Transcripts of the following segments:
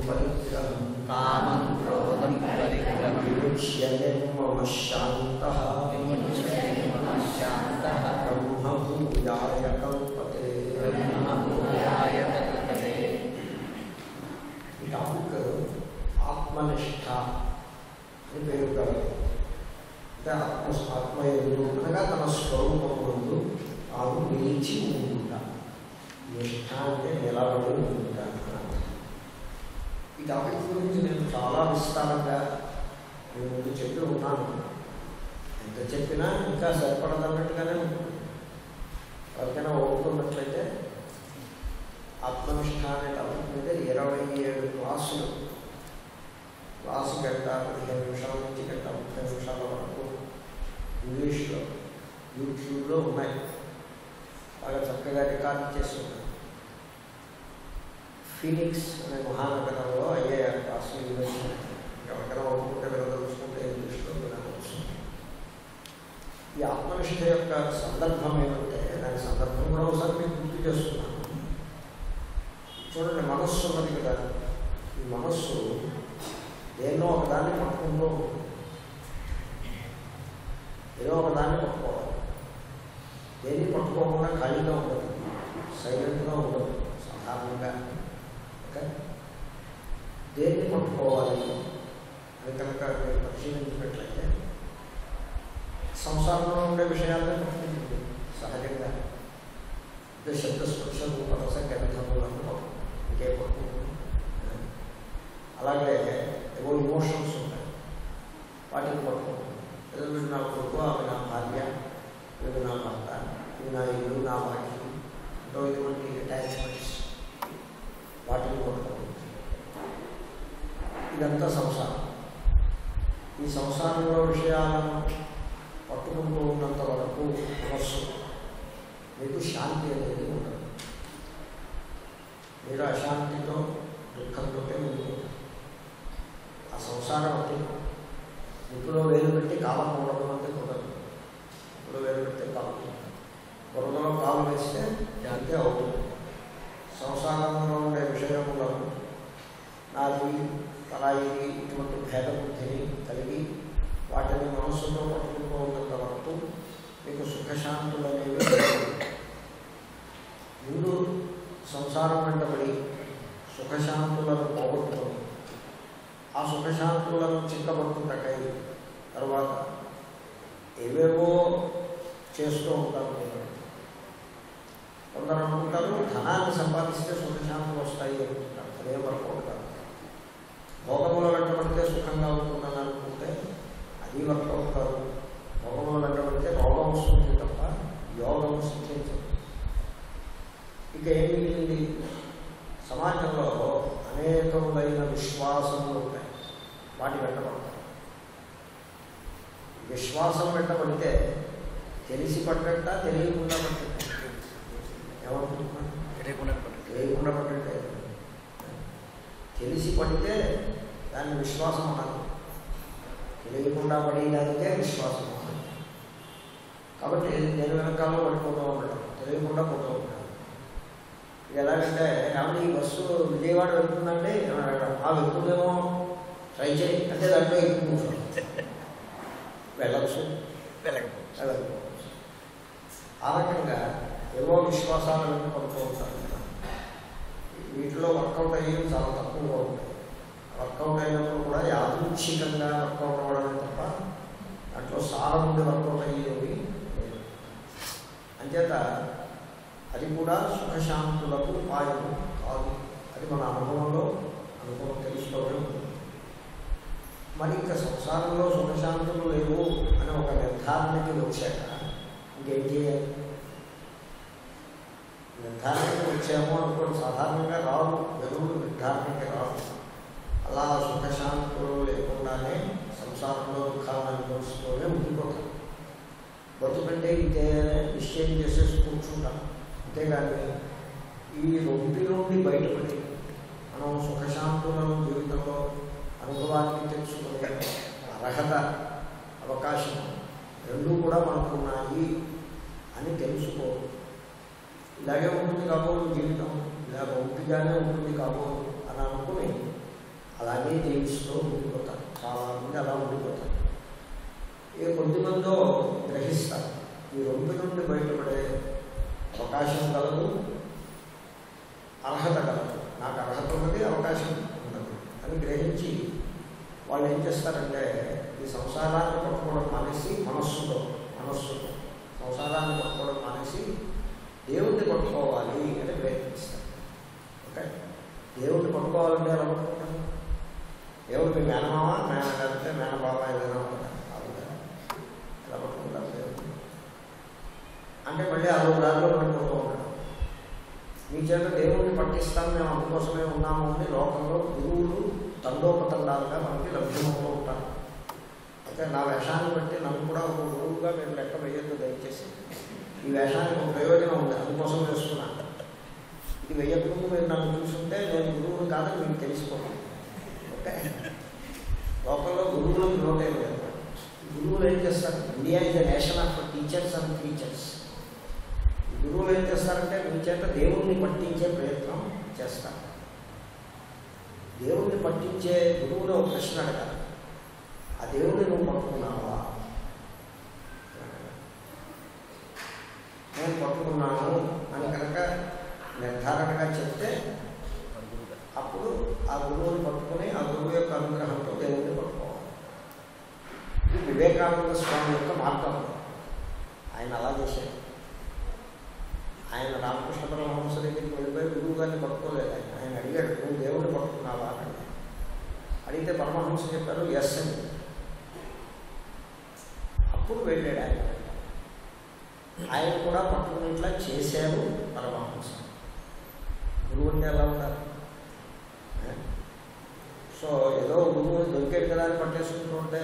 పరిగ్రహం కామం క్రోధం పరిగ్రహం విముచ్య నిర్మమ శాంతః శాంతః బ్రహ్మభూయాయ కల్పతే. బ్రహ్మభూయాయ కల్పతే. ఈ టాపిక్ ఆత్మనిష్ట అని పేరు కలదు. అంటే ఆత్మయందు అనగా తన స్వరూపం ముందు తాను నిలిచి ఉండుట. నిష్ఠ అంటే నిలబడి ఉండుట. ఈ టాపిక్ గురించి నేను చాలా విస్తారంగా నేను ముందు చెప్పి ఉన్నాను. ఎంత చెప్పినా ఇంకా సరిపడదన్నట్టుగానే ఉంటుంది. ఎవరికైనా ఓపుకున్నట్లయితే ఆత్మనిష్ట అనే టాపిక్ మీద 27 క్లాసులు, క్లాసు గంట 15 నిమిషాల నుంచి గంట 30 నిమిషాల వరకు ఇంగ్లీష్లో యూట్యూబ్లో ఉన్నాయి. బాగా చక్కగా రికార్డు చేసి ఉన్నాయి. ఫీనిక్స్ అనే మహానగరంలో అయ్యే క్లాసులు ఇవ్వచ్చు. ఎవరికైనా ఒప్పుకుంటే వినదలుచుకుంటే ఇంగ్లీష్లో వినవచ్చు. ఈ ఆత్మనిష్ట యొక్క సందర్భం ఏమంటే, దాని సందర్భం కూడా ఒకసారి నేను గుర్తు చేస్తున్నాను. చూడండి, మనస్సు ఉన్నది కదా, ఈ మనస్సు దేన్నో ఒకదాన్ని పట్టుకుంటూ ఉంటుంది. ఏదో ఒకదాన్ని పట్టుకోవాలి. దేన్ని పట్టుకోకుండా ఖాళీగా ఉండదు, సైలెంట్గా ఉండదు సాధారణంగా. ఓకే, దేన్ని పట్టుకోవాలి అది కనుక మీరు పరిశీలించినట్లయితే సంసారంలో ఉండే విషయాలను పట్టుకుంటుంది సహజంగా. అంటే శబ్దస్పర్శ రూపరస గంధములను ఇంకే పట్టుకుంటుంది. అలాగే ఏవో ఇమోషన్స్ ఉంటాయి, వాటిని పట్టుకుంటుంది. ఏదో వీడు నా కొడుకు, ఆమె నా భార్య, వీడు నా భర్త, ఇది నా ఇల్లు, నా వాకి, ఎంతో ఇటువంటి అటాచ్మెంట్స్, వాటిని పట్టుకుంటుంది. ఇదంతా సంసారం. ఈ సంసారంలో విషయాలను పట్టుకుంటూ ఉన్నంత వరకు మనస్సు మీకు శాంతి అనేది ఉండదు. మీరు అశాంతితో దుఃఖంతో ఉండిపోతారు. ఆ సంసారం అంటే ఇప్పుడు వేలు పెట్టి కాలం పోవడం అంటే కుదరదు. ఇప్పుడు వేలు పెడితే కాలం, బురదలో కాలు వేస్తే శాంతి అవుతుంది. సంసారంలో ఉండే విషయములను నాది తలాయి ఇటువంటి భేదబుద్ధిని కలిగి వాటిని మనస్సులో పట్టుకుంటూ ఉన్నంత వరకు మీకు సుఖశాంతులు అనేవి ముందు సంసారం వెంటబడి సుఖశాంతులను పోగొట్టుకొని ఆ సుఖశాంతులను చిక్కబడుతుంటకై తర్వాత ఏవేవో చేస్తూ ఉంటారు. కొందరు అనుకుంటారు ధనాన్ని సంపాదిస్తే సుఖశాంతులు వస్తాయి అనుకుంటారు. అదే వర్కౌట్ కాదు. భోగముల వెంటబడితే సుఖంగా ఉంటుందని అనుకుంటే అది వర్కౌట్ కాదు. భోగముల వెంటబడితే రోగం వస్తుంది తప్ప యోగం సిద్ధించదు. ఇక ఏం మిగిలింది? సమాజంలో అనేకములైన విశ్వాసములు ఉంటాయి, వాటి వెంటబడతాయి. విశ్వాసం వెంటబడితే తెలిసి పడ్డట్ట, తెలియకుండా పడ్డట్ట. ఏమనుకుంటున్నాను? తెలియకుండా పడ్డట్టే. తెలిసి పడితే దాన్ని విశ్వాసం అనాలి, తెలియకుండా పడినదికే విశ్వాసం అనాలి. కాబట్టి నేను వెనకాలలో పడిపోతూ ఉండటం, తెలియకుండా పోతూ ఉంటాను. ఎలాగంటే కాబట్టి ఈ బస్సు విజయవాడ వెళ్తుందంటే ఆ వెళ్తుందేమో ట్రై చేయి అంటే దాంట్లో ఎక్కువ వెళ్ళచ్చు, వెళ్ళకపోవచ్చు. ఆ రకంగా ఏవో విశ్వాసాలు వెంట పడుతూ ఉంటారు. వీటిలో వర్కౌట్ అయ్యేవి చాలా తక్కువగా ఉంటాయి. వర్కౌట్ అయినప్పుడు కూడా యాదృచ్ఛికంగా వర్కౌట్ అవ్వడమే తప్ప దాంట్లో సారం ఉండి వర్కౌట్ అయ్యేవి లేదు. అంచేత అది కూడా సుఖశాంతులకు ఉపాయము కాదు. అది మన అనుభవం తెలుసుకోవడం ఉంటుంది. మరి ఇంకా సంసారంలో సుఖశాంతులు లేవు అని ఒక నిర్ధారణకి వచ్చాక ఇంకేం చేయాలి? నిర్ధారణకి వచ్చాము అనుకోండి, సాధారణంగా రాదు, వెలుగులు నిర్ధారణకి రాదు. అలా సుఖశాంతులు లేకుండానే సంసారంలో దుఃఖాలను అనుభవిస్తూనే ఉండిపోతాం. బతుకంటే ఇదే నిశ్చయం చేసేసి కూర్చుంటాం. అంతేగాని ఈ రొంటి నుండి బయటపడి మనం సుఖశాంతులను జీవితంలో అనుభవానికి తెలుసుకునే అర్హత, అవకాశం రెండూ కూడా మనకు ఉన్నాయి అని తెలుసుకో. ఇలాగే ఉంటుంది కాబోదు జీవితం, ఇలా ఒంటిగానే ఉంటుంది కాబోదు అని అనుకుని అలాగే జీవిస్తూ ఉండిపోతారు. చాలామంది అలా ఉండిపోతారు. ఇక కొద్దిమందో గ్రహిస్తారు ఈ రొంపి నుండి బయటపడే అవకాశం కలదు, అర్హత కలదు. నాకు అర్హత ఉన్నది, అవకాశం ఉన్నది అని గ్రహించి వాళ్ళు ఏం చేస్తారంటే ఈ సంసారాన్ని పట్టుకోవడం మానేసి మనస్సుతో సంసారాన్ని పట్టుకోవడం మానేసి దేవుణ్ణి పట్టుకోవాలి అని ప్రయత్నిస్తారు. ఓకే, దేవుణ్ణి పట్టుకోవాలంటే ఎలా పట్టుకుంటారు? దేవుడికి మేనమామ లేకపోతే మేనబాబా ఏదైనా ఉంటారు, ఎలా పట్టుకుంటారు దేవుడిని అంటే మళ్ళీ ఆ దారిలో పట్టుకుంటూ ఉంటాడు. మీ చేత దేవుడిని పట్టిస్తాను, మేము అందుకోసమే ఉన్నాము అని లోకంలో గురువులు తండోపతండాలుగా మనకి లభ్యమవుతూ ఉంటారు. అయితే నా వేషాన్ని బట్టి నన్ను కూడా ఒక గురువుగా మీరు లెక్క వేయద్దు దయచేసి. ఈ వేషానికి ఒక ప్రయోజనం ఉంది, అందుకోసం వేస్తున్నాను. ఇది వేయకుండా మీరు నన్ను చూసుంటే నేను గురువుని కాదని మీకు తెలిసిపోతాను. ఓకే, లోకంలో గురువులకు నోటే లేదు. గురువులు ఏం చేస్తారు? India is the nation of teachers and teachers. గురువులు ఏం చేస్తారంటే మీ చేత దేవుణ్ణి పట్టించే ప్రయత్నం చేస్తారు. దేవుణ్ణి పట్టించే గురువులో ఒక ప్రశ్న అడగాలి, ఆ దేవుణ్ణి నువ్వు పట్టుకున్నావా? నేను పట్టుకున్నాను అని కనుక నిర్ధారణగా చెప్తే అప్పుడు ఆ గురువుని పట్టుకుని ఆ గురువు యొక్క అనుగ్రహంతో దేవుణ్ణి పట్టుకోవాలి. ఇది వివేకానంద స్వామి యొక్క మార్గం. ఆయన అలా చేశారు. ఆయన రామకృష్ణ పరమహంస దగ్గరికి వెళ్ళిపోయి గురువు గారిని పట్టుకోలేదు. ఆయన అడిగాడు, నువ్వు దేవుడిని పట్టుకున్నావా అని. అడిగితే పరమహంస చెప్పారు ఎస్ అని. అప్పుడు వెళ్ళాడు ఆయన. ఆయన కూడా పట్టుకునేట్లా చేశారు పరమహంస. గురువు అంటే ఎలా ఉండాలి? సో ఏదో గురువు దొరికేది కదా అని పట్టేసుకుంటూ ఉంటే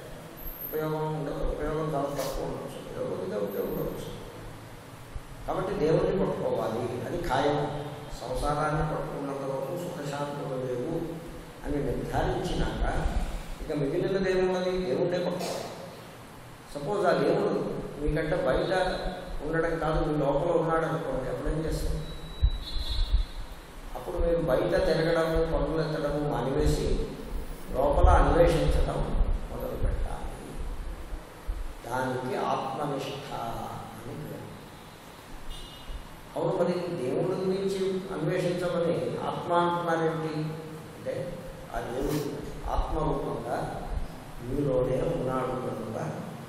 ఉపయోగం చాలా తక్కువ ఉండవచ్చు, ఉపయోగం ఉండవచ్చు. కాబట్టి దేవుడిని పట్టుకోవాలి, అది ఖాయం. సంసారాన్ని పట్టుకున్నంత వరకు సుఖశాంతులు లేవు అని నిర్ధారించినాక ఇక మిగిలినది ఏమున్నది? దేవుడే పట్టుకోవాలి. సపోజ్ ఆ దేవుడు మీకంటే బయట ఉండడం కాదు, మీ లోపల ఉన్నాడు అనుకోండి, అప్పుడేం చేస్తాం? అప్పుడు మీరు బయట తిరగడము, పనులు ఎత్తడము మానివేసి లోపల అన్వేషించడం మొదలు పెట్టాలి. దానికి ఆత్మనిష్ట అని పేరు. అవును, మరి దేవుడి గురించి అన్వేషించమని ఆత్మ అంటున్నారేంటి అంటే ఆ దేవుడు ఆత్మరూపంగా మీలోనే ఉన్నాడు కనుక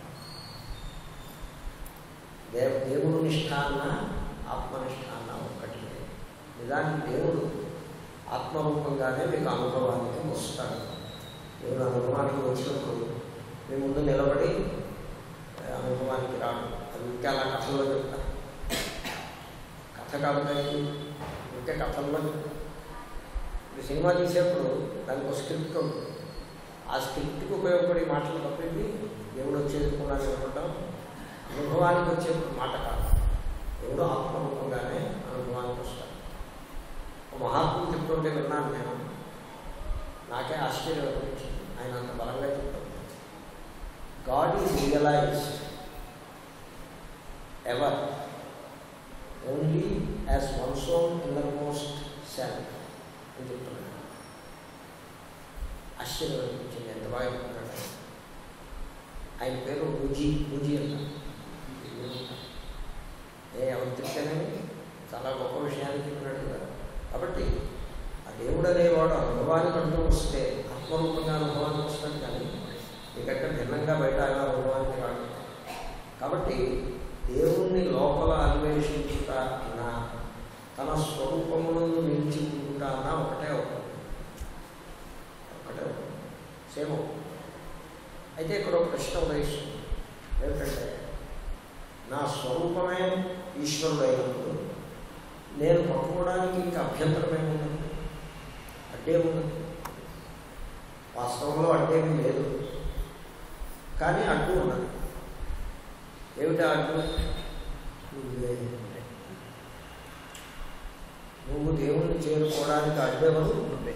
దేవుడు నిష్ఠ అన్న ఆత్మనిష్ట అన్న ఒక్కటి. నిజానికి దేవుడు ఆత్మరూపంగానే మీకు అనుభవానికి వస్తాడు. దేవుడు అనుభవానికి వచ్చినప్పుడు మీ ముందు నిలబడి అనుభవానికి రాడు. అది ఇంకా అలా కథల్లో చెప్తారు. కథ కాబట్టి ఇంకా కథల్లో ఇప్పుడు సినిమా తీసేప్పుడు దానికి ఒక స్క్రిప్ట్ ఉంటుంది. ఆ స్క్రిప్ట్కి ఉపయోగపడే మాటలు తప్పింది దేవుడు వచ్చేది కూడా నిలబడ్డాం అనుభవానికి వచ్చే మాట కాదు. దేవుడు ఆత్మరూపంగానే అనుభవానికి వస్తాడు. ఒక మహాత్ముడు చెప్తుంటే విన్నాను నేను, నాకే ఆశ్చర్యం అనిపించింది. ఆయన అంత బలంగా చెప్తాడు. God is realized ever only as one's own innermost self అని చెప్తున్నాడు. ఆశ్చర్యం అనిపించింది, ఎంత బాగా చెప్తున్నాడు. ఆయన పేరు బుజీ అంటారు. ఎవరు చెప్తేనేమి చాలా గొప్ప విషయాన్ని చెప్పినాడు కదా. కాబట్టి ఆ దేవుడు అనేవాడు అనుభవానికి అంటూ వస్తే ఆత్మరూపంగా అనుభవానికి వస్తాడు, కానీ మీకంటే భిన్నంగా బయట ఆయన అనుభవానికి రాడు. కాబట్టి దేవుణ్ణి లోపల అన్వేషించుట అన్నా తన స్వరూపములను నిలిచిపుట అన్నా ఒకటే అవుతుంది. సేమ్. అయితే ఇక్కడ ఒక ప్రశ్న ఉదయిస్తుంది. ఏమిటంటే నా స్వరూపమే ఈశ్వరుడు అయినప్పుడు నేను పట్టుకోవడానికి ఇంకా అభ్యంతరమేముంది? అడ్డేముంది? వాస్తవంలో అడ్డేమీ లేదు, కానీ అడ్డు ఉన్నది. ఏమిటి అడ్డు? నువ్వు దేవుణ్ణి చేరుకోవడానికి అడ్డేవరు.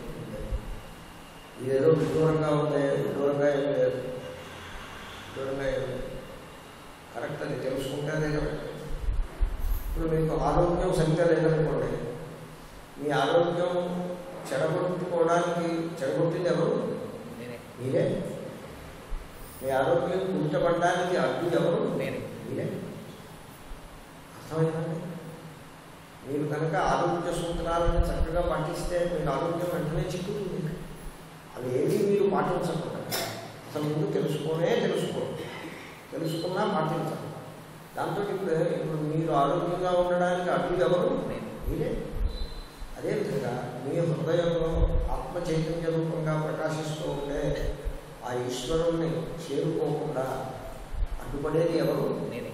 ఇదేదో విదూరంగా ఉంది, విదూరంగా ఏం లేదు, విదూరంగా ఏం లేదు. కరెక్ట్, అది తెలుసుకుంటే అదే కరెక్ట్. ఇప్పుడు మీకు ఆరోగ్యం సరిగ్గా లేదనుకోండి, మీ ఆరోగ్యం చెడగొట్టింది ఎవరు? మీరే. మీ ఆరోగ్యం కుంటపడడానికి అడ్డు ఎవరు? మీరే. అర్థమైందండి? మీరు కనుక ఆరోగ్య సూత్రాలను చక్కగా పాటిస్తే మీకు ఆరోగ్యం వెంటనే చిక్కుతుంది. అవి ఏవి మీరు పాటించకుండా అసలు ముందు తెలుసుకున్నా పాటించాలి. దాంతో ఇప్పుడు మీరు ఆరోగ్యంగా ఉండడానికి అడ్డు ఎవరు? మీరే. అదేవిధంగా మీ హృదయంలో ఆత్మ చైతన్య రూపంగా ప్రకాశిస్తూ ఉండే ఆ ఈశ్వరుణ్ణి చేరుకోకుండా అడ్డుపడేది ఎవరు? మీరే.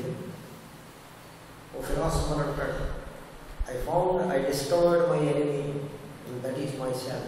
ఓ ఫిలాసఫర్ అంటాడు, I discovered my enemy and that is myself.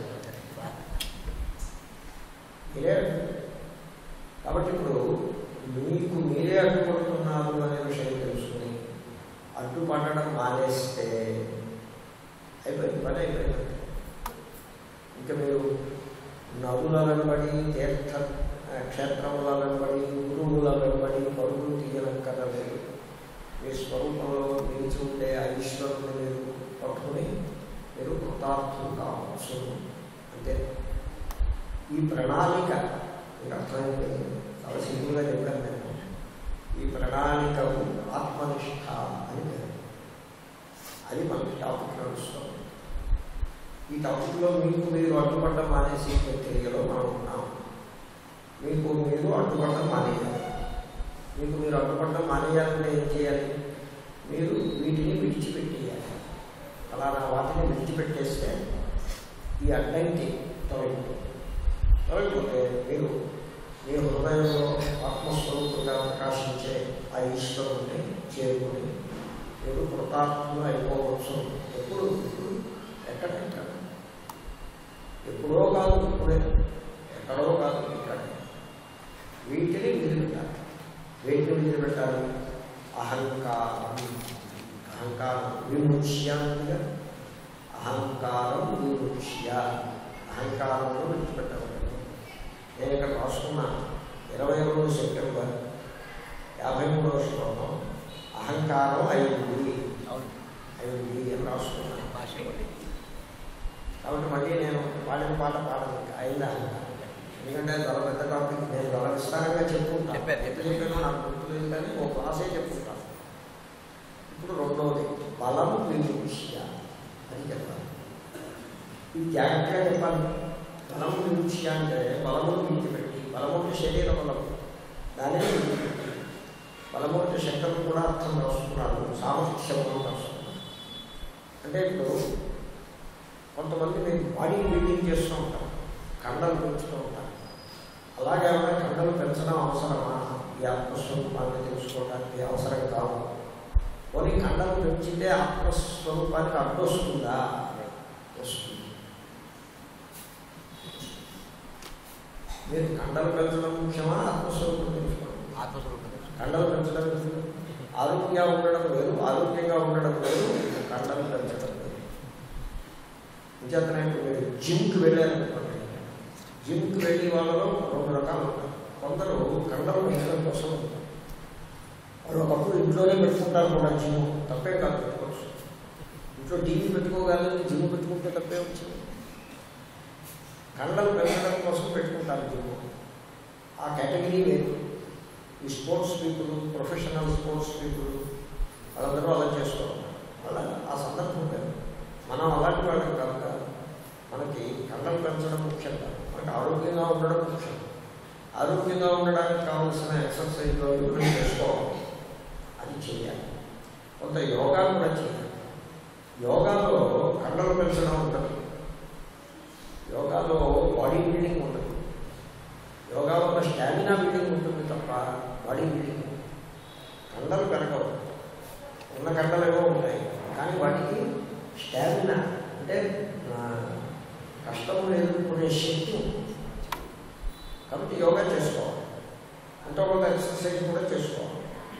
మీరే. కాబట్టి ఇప్పుడు మీకు మీరే అడ్డుపడుతున్నారు అనే విషయం తెలుసుకుని అడ్డుపడడం మానేస్తే అయిపోయింది. ఇంకా మీరు నదుల వెంబడి తీర్థ క్షేత్రముల వెంబడి గురువుల వెంబడి పరుగులు తీయనక్కర్లేదు. మీ స్వరూపంలో నిలిచి ఉండే ఆ ఈశ్వరుని మీరు పట్టుకుని మీరు కృతార్థులు కావచ్చు. అంటే ఈ ప్రణాళిక మీకు అర్థమైంది. చాలా సింపుల్గా చెప్పాను నేను. ఈ ప్రణాళికకు ఆత్మనిష్ట అని పేరు. అది మనకి టాపిక్ నడుస్తుంది. ఈ టాపిక్లో మీకు మీరు అడ్డుపడ్డం మానేసి ప్రక్రియలో మనం ఉన్నాం. మీకు మీరు అడ్డుపడ్డం మానేయాలి. మీకు మీరు అడ్డుపడ్డం మానేయాలంటే ఏం చేయాలి? మీరు వీటిని విడిచిపెట్టేయాలి. అలానా వాటిని విడిచిపెట్టేస్తే ఈ అడ్డంకి తొలగిపోతే మీరు మీ హృదయంలో ఆత్మస్వరూపంగా ప్రకాశించే ఆ ఈశ్వరుని చేరుకుని మీరు కృతార్థులు అయిపోవచ్చు. ఎప్పుడు ఎక్కడెక్కడ ఎప్పుడో కాదు, ఇప్పుడే ఎక్కడో కాదు, ఇక్కడ వీటిని వదిలిపెట్టాలి. వేటిని వదిలిపెట్టాలి? అహంకారం విముచ్య. అహంకారం విముచ్య, అహంకారంలో విడిచిపెట్టవాలి. నేను ఇక్కడ రాసుకున్న 22 సెప్టెంబర్ 53వ శ్లోకం అహంకారం అయింది అని రాసుకున్నాను. కాబట్టి మళ్ళీ నేను పాడిన పాట పాడను. అయింది అహంకారం. ఎందుకంటే చాలా పెద్ద టాపిక్. నేను చాలా విస్తారంగా చెప్పుకుంటాను. ఎంత చెప్పానో నాకు గుర్తులేదు, కానీ ఓ క్లాసే చెప్పుకుంటాను. ఇప్పుడు రెండవది బలం విముచ్య అని చెప్పాలి. ఇది జాగ్రత్తగా చెప్పాలి. బలం విముచ్య అంటే బలమును విడిచిపెట్టి, బలము అంటే శరీర బలం, దానిని విడిచిపెట్టి. బలము అంటే శక్తులు కూడా అర్థం రాసుకున్నాను, సామర్థ్యము రాసుకున్నాను. అంటే ఇప్పుడు కొంతమంది మీరు బాడీ బిల్డింగ్ చేస్తూ ఉంటారు, కండలు పెంచుతూ ఉంటారు. అలాగే కండలు పెంచడం అవసరమా? ఈ ఆత్మస్వరూపాన్ని తెలుసుకోవడానికి అవసరం కాదు. కొన్ని కండలు పెంచితే ఆత్మస్వరూపానికి అడ్డొస్తుందా? వస్తుంది. మీరు కండలు పెంచడం ముఖ్యమా? ఆత్మస్వరూపం తెలుసుకోండి. కండలు పెంచడం ఆరోగ్యంగా ఉండడం వేరు, ఆరోగ్యంగా ఉండడం వేరు, కండలు పెంచడం వేరు. నిజంగా మీరు జిమ్కి వెళ్ళారనుకోండి, జిమ్కి వెళ్ళి వాళ్ళలో 2 రకాలు ఉంటారు. కొందరు కండలు పెంచడం కోసం ఉంటారు. వాళ్ళు ఒకప్పుడు ఇంట్లోనే పెట్టుకుంటారు కూడా. జిమ్ తప్పే కాదు, పెట్టుకోవచ్చు. ఇంట్లో టీవీ పెట్టుకోగలని జిమ్ పెట్టుకుంటే తప్పే వచ్చింది. కండలు పెంచడం కోసం పెట్టుకుంటారు జిమ్. ఆ కేటగిరీ వేరు. ఈ sports people, professional sports people వాళ్ళందరూ అలా చేస్తూ ఉంటారు. వాళ్ళ ఆ సందర్భం లేదు. మనం అలాంటి వాళ్ళకి కనుక మనకి కండలు పెంచడం ముఖ్యం కాదు, మనకి ఆరోగ్యంగా ఉండడం ముఖ్యం. ఆరోగ్యంగా ఉండడానికి కావాల్సిన ఎక్సర్సైజ్లో ఇవన్నీ చేసుకోవాలి. అది చేయాలి. కొంత యోగా కూడా చేయాలి. యోగాలో కండలు పెంచడం ఉండదు, యోగాలో బాడీ బిల్డింగ్ ఉండదు. యోగా వల్ల స్టామినా బిల్డింగ్ ఉంటుంది తప్ప బాడీ బిల్డింగ్. కండలు పెరగవు, ఉన్న కండలు ఏవో ఉంటాయి, కానీ వాటికి స్టామినా అంటే కష్టములు ఎదుర్కొనే శక్తి ఉంటుంది. కాబట్టి యోగా చేసుకోవాలి. అంటే కొంత ఎక్సర్సైజ్ కూడా చేసుకోవాలి.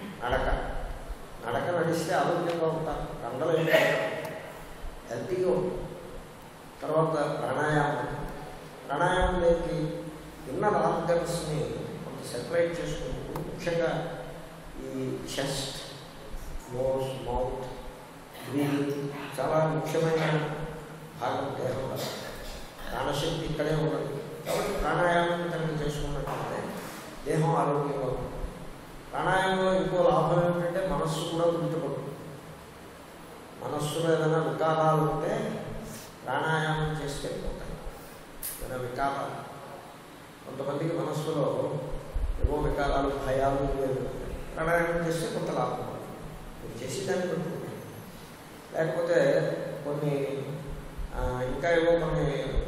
నడక నడిస్తే ఆరోగ్యంగా ఉంటారు, కండలు హెల్తీగా ఉంటుంది. తర్వాత ప్రాణాయామం లేకి ఇన్నర్ ఆర్గన్స్ని కొంత సెపరేట్ చేసుకుంటూ, ముఖ్యంగా ఈ చెస్ట్, నోస్, మౌత్, బ్రీతింగ్ చాలా ముఖ్యమైన భాగం దేహం కదా, ప్రాణశక్తి ఇక్కడే ఉన్నది. కాబట్టి ప్రాణాయామం కనుక చేసుకున్నట్లయితే దేహం ఆరోగ్యంగా ఉంటుంది. ప్రాణాయామంలో ఇంకో లాభం ఏమిటంటే మనస్సు కూడా గుర్తుపడుతుంది. మనస్సులో ఏదైనా వికారాలు ఉంటే ప్రాణాయామం చేస్తే పోతాయి. ఏదైనా వికారాలు, కొంతమందికి మనస్సులో ఏవో వికారాలు, భయాలు ప్రాణాయామం చేస్తే కొంత లాభం మీరు చేసేదాన్ని బట్టి. లేకపోతే కొన్ని ఇంకా ఏవో కొన్ని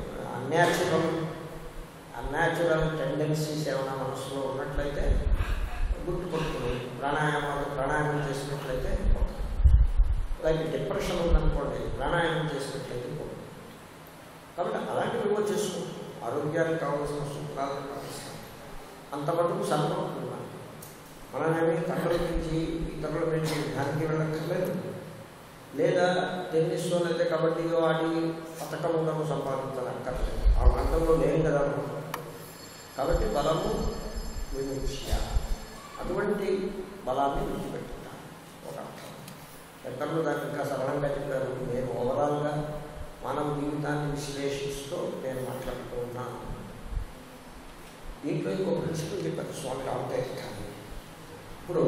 అన్యాచురల్ టెండెన్సీస్ ఏమైనా మనసులో ఉన్నట్లయితే గుర్తుపడుతుంది. ప్రాణాయామం చేసినట్లయితే పోతుంది. లైక్ డిప్రెషన్ ఉందనుకోండి, ప్రాణాయామం చేసినట్లయితే పోతుంది. కాబట్టి అలాంటివి ఏవో చేసుకుంటాం. ఆరోగ్యానికి కావాల్సిన సూత్రాలను పాటిస్తాం. అంతమటుకు సర్వకుంటున్నాం. మనమేమి కట్టల నుంచి ఇతరుల నుంచి దానికి వెళ్ళక్కర్లేదు. లేదా టెన్నిస్లో అయితే కబడ్డీలో ఆడి పథకములను సంపాదించాలక్కర్లేదు. ఆ మార్గంలో లేని కదా. కాబట్టి బలము విముఖ్య, అటువంటి బలాన్ని విడిచిపెట్టాలి ఒక అర్థం. ఎక్కడో దాన్ని ఇంకా సరళంగా చెప్పారు. నేను ఓవరాల్గా మానవ జీవితాన్ని విశ్లేషిస్తూ నేను మాట్లాడుతూ ఉన్నాను. దీంట్లో ఇంకో ప్రిన్సిపల్ చెప్పారు స్వామి రామతీర్థ. ఇప్పుడు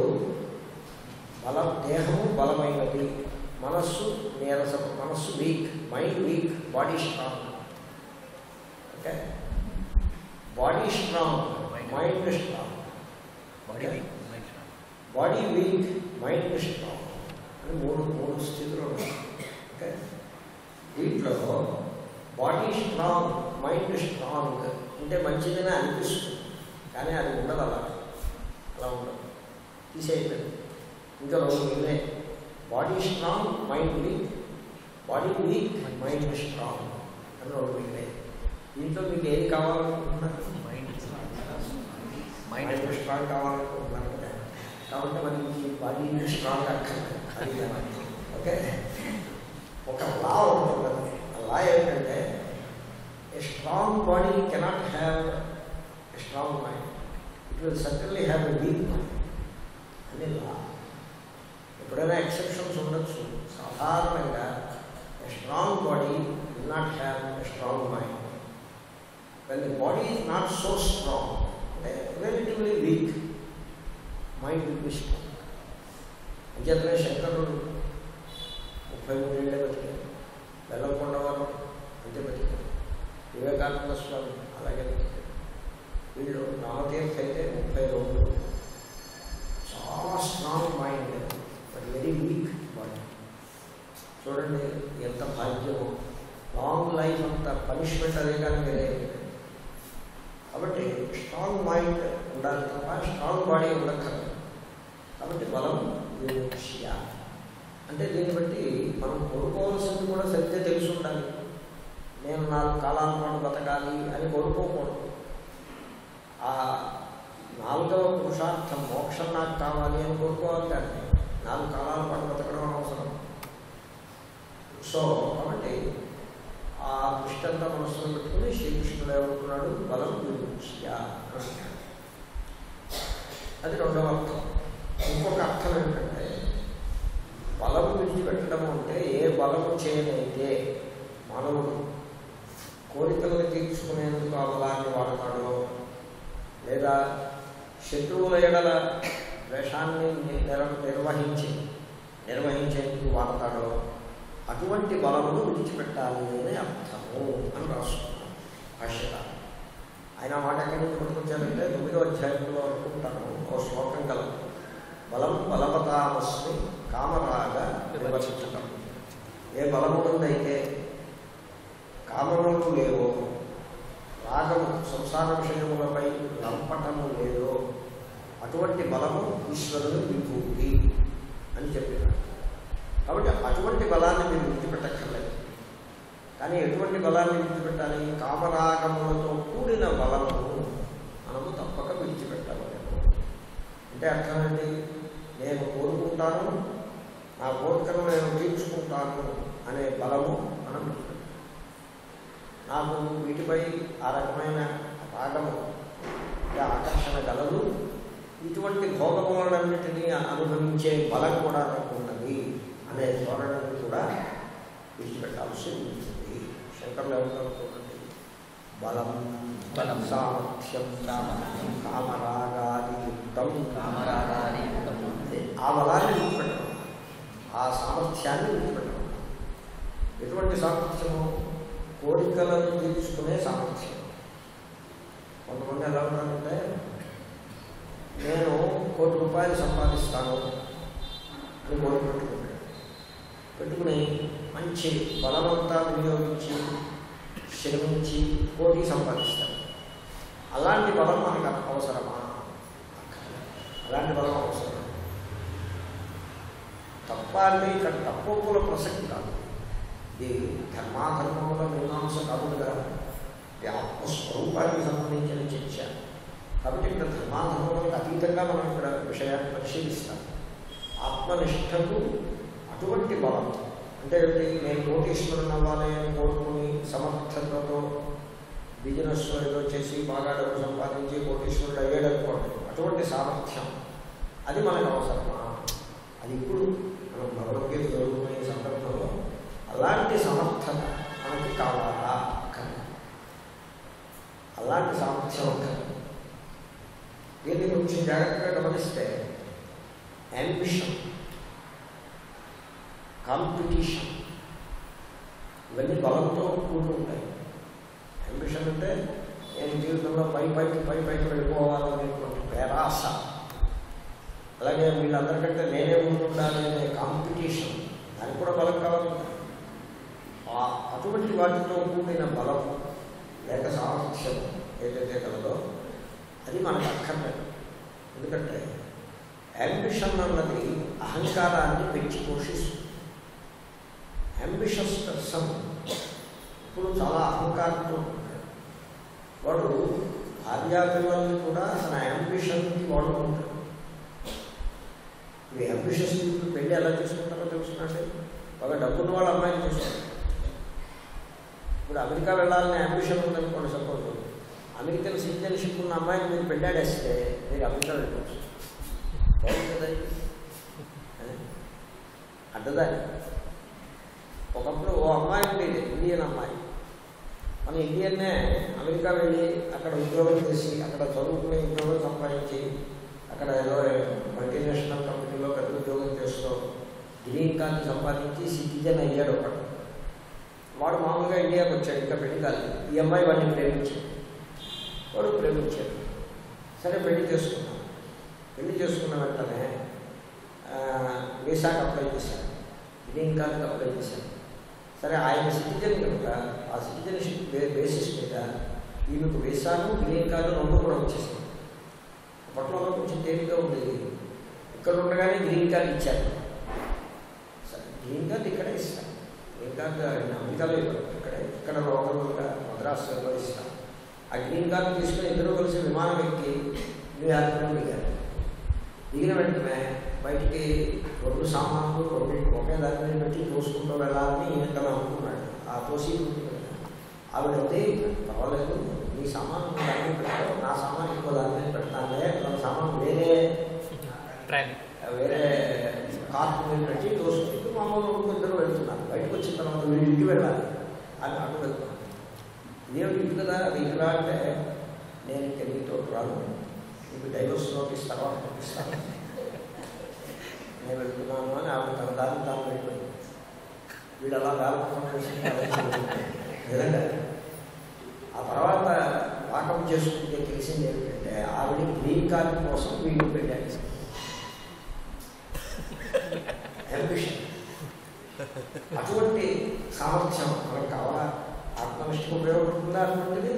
దేహము బలమైనది, మనస్సు నీరసం, మనస్సు weak, mind weak, body strong. Okay, body strong, mind strong. Body weak, mind strong అని మూడు స్థితులు ఉన్నాయి. ఓకే, దీంట్లో బాడీ స్ట్రాంగ్, మైండ్ స్ట్రాంగ్ అంటే మంచిదని అనిపిస్తుంది, కానీ అది ఉండదు. అలా ఉండదు, తీసేయలేదు. ఇంకా రోజు ఇవే body strong, mind weak, body weak, mind strong అని రెండు మిగిలే. దీంట్లో మీకు ఏది కావాలనుకుంటున్నారు? మైండ్ స్ట్రాంగ్ కావాలనుకుంటున్నారు కదా. కాబట్టి మనకి బాడీ స్ట్రాంగ్ అక్కర్లేదు. అది ఓకే, ఒక లా ఉంటుంది. ఆ లా ఏంటంటే a strong body cannot have a strong mind, it will certainly have a weak mind అని లా. ఎప్పుడైనా ఎక్సెప్షన్స్ ఉండొచ్చు. సాధారణంగా a strong body will not have a strong mind. When the body is not so strong, అంటే relatively weak, mind will be strong. అంచేతనే శంకరుడు 33 ఏళ్ళే బతికారు. బెల్లంకొండ వారు అంతే బతికారు. వివేకానంద స్వామి అలాగే బతికారు. వీళ్ళు రామతీర్థ అయితే 32. చాలా strong mind, but very weak body. చూడండి ఎంత భాగ్యమో. లాంగ్ లైఫ్ అంత పనిష్మెంట్ అదే కానీ వేరే. కాబట్టి స్ట్రాంగ్ మైండ్ ఉండాలి తప్ప స్ట్రాంగ్ బాడీ ఉండక్కర్లేదు. కాబట్టి బలం విముఖ్య అంటే దీన్ని బట్టి మనం కోరుకోవాల్సింది కూడా సరిగ్గా తెలిసి ఉండాలి. నేను 4 కాలాల పాటు బతకాలి అని కోరుకోకూడదు. ఆ 4వ పురుషార్థం మోక్షం నాకు కావాలి అని కోరుకోవాలి, కానీ 4 కాలాల పాటు బతకడం అవసరం. సో కాబట్టి ఆ దృష్టి అంతా మనసులో పెట్టుకుని శ్రీకృష్ణుడు ఏమంటున్నాడు? బలం విముఖ్య. అది రెండవ అర్థం. ఇంకొక అర్థం ఏంటంటే బలం విడిచిపెట్టడం అంటే ఏ బలము చేయనైతే మానవుడు కోరికలను తీర్చుకునేందుకు ఆ బలాన్ని వాడతాడో, లేదా శత్రువుల ఎడల ద్వేషాన్ని నిర్వహించేందుకు వాడతాడో అటువంటి బలమును విడిచిపెట్టాలి అనే అర్థము అని రాస్తున్నాను భాష్యకారం. ఆయన మాట ఎక్కడి నుంచి పట్టుకొచ్చారంటే 9వ అధ్యాయంలో అనుకుంటాను ఓ శ్లోకం కలదు. బలం బలవతామస్మి కామరాగ వివర్జితం. ఏ బలమునందైతే కామములు లేవో, రాగము సంసార విషయములపై లంపటము లేదో అటువంటి బలము ఈశ్వరుని విభూతి అని చెప్పినారు. కాబట్టి అటువంటి బలాన్ని మీరు విడిచిపెట్టక్కర్లేదు. కానీ ఎటువంటి బలాన్ని విడిచిపెట్టాలి? కామరాగములతో కూడిన బలము మనము తప్పక విడిచిపెట్టలేము. అంటే అర్థం ఏంటి? నేను కోరుకుంటాను, నా కోరికను నేను తీర్చుకుంటాను అనే బలము మనం విడిచిపెట్టాలి. నాకు వీటిపై ఆ రకమైన రాగము ఆకర్షణ గలదు, ఇటువంటి భోగములన్నింటినీ అనుభవించే బలం కూడా నాకు ఉన్నది అనే ధోరణిని కూడా విడిచిపెట్టాల్సి ఉంటుంది శంకర్లు ఏమంటారు చూడండి, బలం బలం సామర్థ్యం సామర్థ్యం కామరాగాదియుక్తం. కామరాగాదియుక్తం. ఆ బలాన్ని విడిచిపెట్టడం, ఆ సామర్థ్యాన్ని విడిచిపెట్టడం. ఎటువంటి సామర్థ్యము? కోరికలను తీర్చుకునే సామర్థ్యం. కొంతమంది ఎలా ఉన్నారంటే, నేను ₹1,00,00,000 సంపాదిస్తాను అని కోరిక పెట్టుకుంటాడు. పెట్టుకుని మంచి బలమంతా వినియోగించి శ్రమించి కోటి సంపాదిస్తాడు. అలాంటి బలం మనకు అవసరమా? అలాంటి బలం అవసరం తప్ప అంటే ఇక్కడ తప్పుల ప్రసక్తి కాదు. ఇది ధర్మాధర్మముల మీమాంస కాదు కదా, ఇది ఆత్మస్వరూపానికి సంబంధించిన చర్చ. కాబట్టి ఇక్కడ ధర్మాధర్మములకు అతీతంగా మనం ఇక్కడ విషయాన్ని పరిశీలిస్తాం. ఆత్మనిష్టకు అటువంటి బలం అంటే నేను కోటీశ్వరుని అవ్వాలి అని కోరుకుని సమర్థతతో బిజినెస్ ఏదో చేసి బాగా డబ్బు సంపాదించి కోటీశ్వరుడు అయ్యేటనుకోండి, అటువంటి సామర్థ్యం అది మనకు అవసరమా? అది ఇప్పుడు మనం భగవద్గీత చదువుకునే సందర్భంలో అలాంటి సమర్థత మనకి కావాలా? అలాంటి సామర్థ్యం ఒక్కది. దీన్ని కొంచెం జాగ్రత్తగా గమనిస్తే యాంబిషన్, కాంపిటీషన్ ఇవన్నీ బలంతో కూడుకుంటాయి. యాంబిషన్ అంటే నేను జీవితంలో పైకి వెళ్ళిపోవాలనేటువంటి పేరాస, అలాగే వీళ్ళందరికంటే నేనే ముందుండాలి అనే కాంపిటీషన్, దానికి కూడా బలం కావాలి. అటువంటి వాటితో కూడిన బలం లేక సామర్థ్యం ఏదైతే కలదో అది మనకు అక్కర్లేదు. ఎందుకంటే యాంబిషన్ అన్నది అహంకారాన్ని పెంచి పోషిస్తుంది. యాంబిషస్ పర్సన్ ఇప్పుడు చాలా అహంకారంతో ఉంటాడు. వాడు భార్యాపిల్లల్ని కూడా తన యాంబిషన్కి వాడుకుంటాడు. ఇప్పుడు యాంబిషస్ పెళ్ళి ఎలా చేసుకుంటారో తెలుసుకుంటే బాగా డబ్బున్న వాళ్ళ అమ్మాయిని చూస్తారు. ఇప్పుడు అమెరికా వెళ్ళాలని యాంబిషన్ ఉందనుకోండి, సపోజ్ అమెరికన్ సిటిజన్షిప్ ఉన్న అమ్మాయిని మీరు పెళ్ళాడేస్తే మీరు అమెరికా వెళ్ళిపోవచ్చు. బాగుంటుంది అడ్డదారి. ఒకప్పుడు ఓ అమ్మాయి ఉండేది, ఇండియన్ అమ్మాయి. మన ఇండియన్నే అమెరికా వెళ్ళి అక్కడ ఉద్యోగం చేసి అక్కడ చదువుకుని ఉద్యోగం సంపాదించి అక్కడ ఏదో మల్టీనేషనల్ కంపెనీలో పెద్ద ఉద్యోగం చేస్తూ గ్రీన్ కార్డు సంపాదించి సిటిజన్ అయ్యాడు ఒకడు. వాడు మామూలుగా ఇండియాకి వచ్చాడు, ఇంకా పెళ్లి కాలేదు. ఈ అమ్మాయి వాడిని ప్రేమించాడు, వాడు ప్రేమించాడు. సరే పెళ్లి చేసుకున్నాను. పెళ్లి చేసుకున్న వెంటనే వీసాకి అప్లై చేశాను, గ్రీన్ కార్డుకి అప్లై చేశాను. సరే ఆయన సిటిజన్ కనుక ఆ సిటిజన్షిప్ బేసిస్ మీద ఈమెకు వీసాను గ్రీన్ కార్డు రెండు కూడా వచ్చేసాను. అప్పట్లో కొంచెం తేలిగ్గా ఉండేది. ఇక్కడ ఉండగానే గ్రీన్ కార్డు ఇచ్చారు. సరే గ్రీన్ కార్డు ఇక్కడే ఇస్తాను, గ్రీన్ కార్డు అమెరికాలో ఇక్కడ లోకల్గా మద్రాసులో ఇస్తాను. ఆ గ్రీన్ కార్డు తీసుకుని ఇద్దరు కలిసి విమానం ఎక్కి న్యూయార్క్లో దిగారు. దిగిన వెంటనే బయటికి రెండు సామాన్లు ఒకే దాని మీద పెట్టి తోసుకుంటూ వెళ్ళాలని ఈయన అనుకున్నాడు. ఆ తోసి ఆవిడైతే పర్వాలేదు, నీ సామాను దాని మీద పెట్టావు, నా సామాన్ ఇంకో దాని మీద పెడతానులే, తన సామాన్ వేరే కార్డు మీద పెట్టి తోసుకుంటూ మామూలు ఇద్దరు వెళ్తున్నారు. బయటకు వచ్చిన తర్వాత వీళ్ళు ఇంటికి వెళ్ళాలి అని అటు వెళ్తున్నాను. ఇదేమిటి ఇంటి కదా, అది ఇంటిరా అంటే నేను ఇంకా నీతో రాను, నీకు డైవర్స్ నోటీస్ తర్వాత పంపిస్తాను, నేను వెళ్తున్నాను అని ఆవిడ తన దాన్ని తాను వెళ్ళిపోయింది. వీడు అలా నిజంగా ఆ తర్వాత వాకప్ చేసుకుంటే తెలిసింది ఏమిటంటే ఆవిడ గ్రీన్ కార్డు కోసం వీళ్ళు పెట్టారు. అటువంటి సామర్థ్యం మనకు కావాలా? ఆత్మనిష్టకు ఉపయోగపడుతుందా అటువంటిది?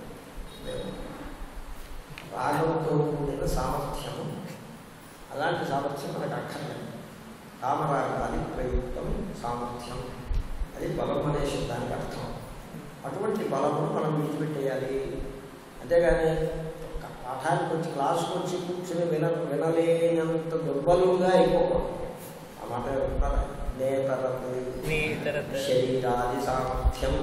రాగంతో కూడిన సామర్థ్యము, అలాంటి సామర్థ్యం మనకు అక్కర్లేదు. కామరాగాది ప్రయుక్తం సామర్థ్యం, అది బలం అనే శబ్దానికి అర్థం. అటువంటి బలమును మనం విడిచిపెట్టేయాలి. అంతేగాని పాఠానికి వచ్చి క్లాసుకు వచ్చి కూర్చుని వినలేనంత దుర్బలంగా అయిపోకూడదు. ఆ మాట ఏమంటారా? శరీరాది సామర్థ్యం,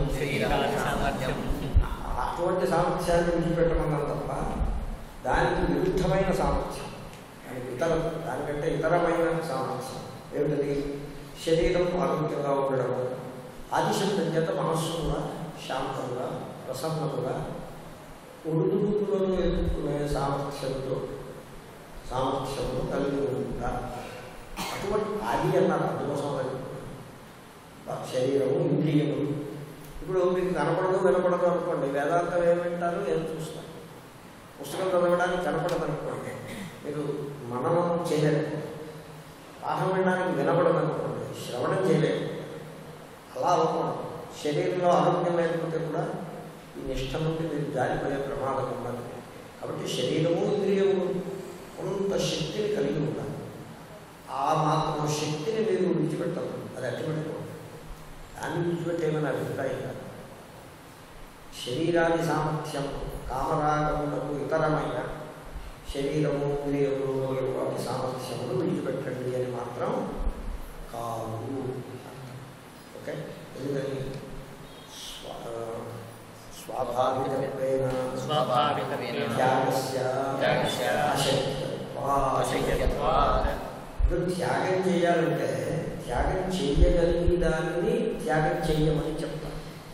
అటువంటి సామర్థ్యాన్ని విడిచిపెట్టమన్నారు తప్ప దానికి విరుద్ధమైన సామర్థ్యం, దానికంటే ఇతరమైన సామర్థ్యం ఏమిటది? శరీరం ఆరోగ్యంగా ఉండడం, ఆదిశబ్దం చేత మనస్సు కూడా శాంతంగా ప్రసన్నముగా ఒడుదుడుకులను ఎదుర్కొనే సామర్థ్యమును కలిగి ఉంటారు. అటువంటి ఆది అన్నారు. అందుకోసం శరీరము ఇంద్రియములు. ఇప్పుడు మీకు కనపడదు వినపడదు అనుకోండి, వేదాంతం ఏం వింటారు, ఏం చూస్తారు. పుస్తకం చదవడానికి కనపడదు అనుకోండి, మీరు మననం చేయలేరు. పాఠం వినడానికి వినపడదు అనుకోండి, శ్రవణం చేయలేరు. అలా అనుకోండి. శరీరంలో ఆరోగ్యం లేకపోతే కూడా ఈ నిష్ఠ నుండి మీరు జారిపోయే ప్రమాదం ఉన్నది. కాబట్టి శరీరము ఇంద్రియము కొంత శక్తిని కలిగి ఉండాలి. ఆ మాత్రం శక్తిని మీరు విడిచిపెట్టాలి. అది అట్టిపెట్టుకోండి. దాన్ని విడిచిపెట్టేమని అభిప్రాయం కాదు. శరీరాది సామర్థ్యం కామరాగములకు ఇతరమైన శరీరము ఇంద్రియములు వాటి సామర్థ్యములు విడిచిపెట్టండి అని మాత్రం కాదు. ఓకే, ఎందుకని స్వాభావికత్వేన ఇప్పుడు త్యాగం చేయాలంటే త్యాగం చేయగలిగే దానిని త్యాగం చేయమని చెప్తారు.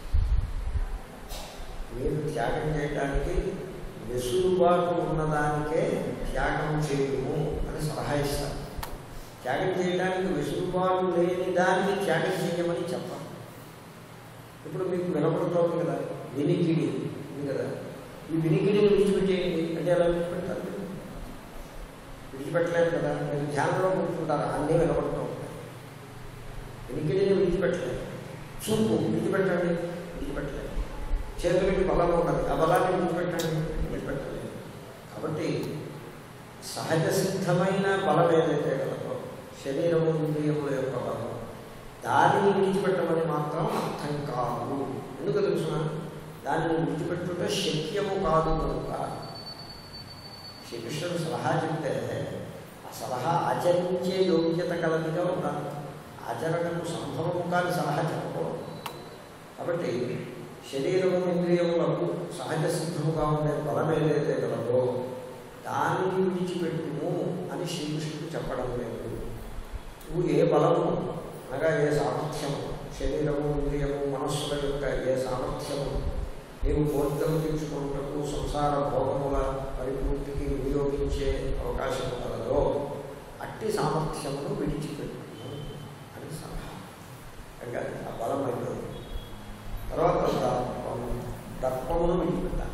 మీరు త్యాగం చేయడానికి వెసులుబాటు ఉన్నదానికే త్యాగం చేయము అని సలహా ఇస్తారు. త్యాగం చేయడానికి వెసులుబాటు లేని దాన్ని త్యాగం చేయమని చెప్పాలి. ఇప్పుడు మీకు వినపడుతోంది కదా, వినికిడి ఉంది కదా, ఈ వినికిడిని విడిచిపెట్టేయండి అంటే ఎలా విడిచిపెడతారు? విడిచిపెట్టలేదు కదా. మీరు ధ్యానంలో కూర్చుంటారు, అన్నీ వినపడుతూ ఉంటాయి. వినికిడిని విడిచిపెట్టలేదు. చూపు విడిచిపెట్టండి, విడిచిపెట్టలేదు. చేతులకి బలం ఉన్నది, ఆ బలాన్ని విడిచిపెట్టండి, విడిచిపెట్టలేదు. కాబట్టి సహజ సిద్ధమైన బలం ఏదైతే కలదో శరీరము ఇంద్రియముల యొక్క బలం, దానిని విడిచిపెట్టమని మాత్రం అర్థం కాదు. ఎందుకు తెలుసునా? దానిని విడిచిపెట్టుకుంటే శక్యము కాదు కనుక. శ్రీకృష్ణుడు సలహా చెప్తే ఆ సలహా ఆచరించే యోగ్యత కలదిగా ఉండాలి. ఆచరణకు సంభవము కాని సలహా చెప్పకూడదు. కాబట్టి శరీరము ఇంద్రియములకు సహజ సిద్ధముగా ఉండే బలం ఏదైతే కలదో దానిని విడిచిపెట్టుము అని శ్రీకృష్ణుడు చెప్పడం లేదు. నువ్వు ఏ బలము అనగా ఏ సామర్థ్యము, శరీరము ఇంద్రియము మనస్సుల యొక్క ఏ సామర్థ్యము నీవు కోరికలు తీర్చుకున్నటకు సంసార భోగముల పరిపూర్తికి వినియోగించే అవకాశం కలదో అట్టి సామర్థ్యమును విడిచిపెట్టు అని సలహా. అంటే ఆ బలం అయిపోయింది. తర్వాత దర్పమును విడిచిపెట్టాలి.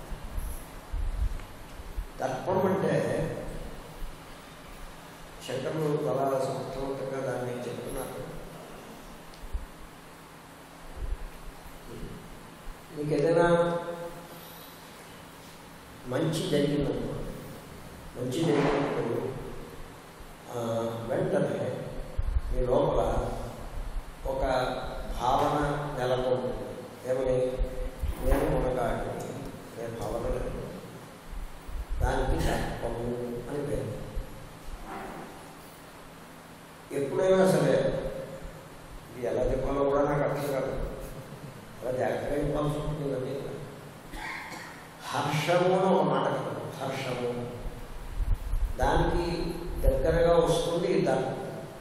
దర్పం అంటే శంకరులు చాలా సమర్థవంతంగా దాన్ని చెప్తున్నారు. మీకు ఏదైనా మంచి జరిగినప్పుడు వెంటనే మీ లోపల ఒక భావన నెలకొంటుంది. ఏమని? నేను మునగాడిని, నేను భావన లేదు. దానికి దర్పము అని పేరు. ఎప్పుడైనా సరే ఇది ఎలా చెప్పాలో కూడా నాకు అర్థం కాదు, అలా జాగ్రత్తగా చెప్పాల్సి ఉంటుంది. అని హర్షము అని ఒక మాట కదా, హర్షము దానికి దగ్గరగా వస్తుంది దర్పం.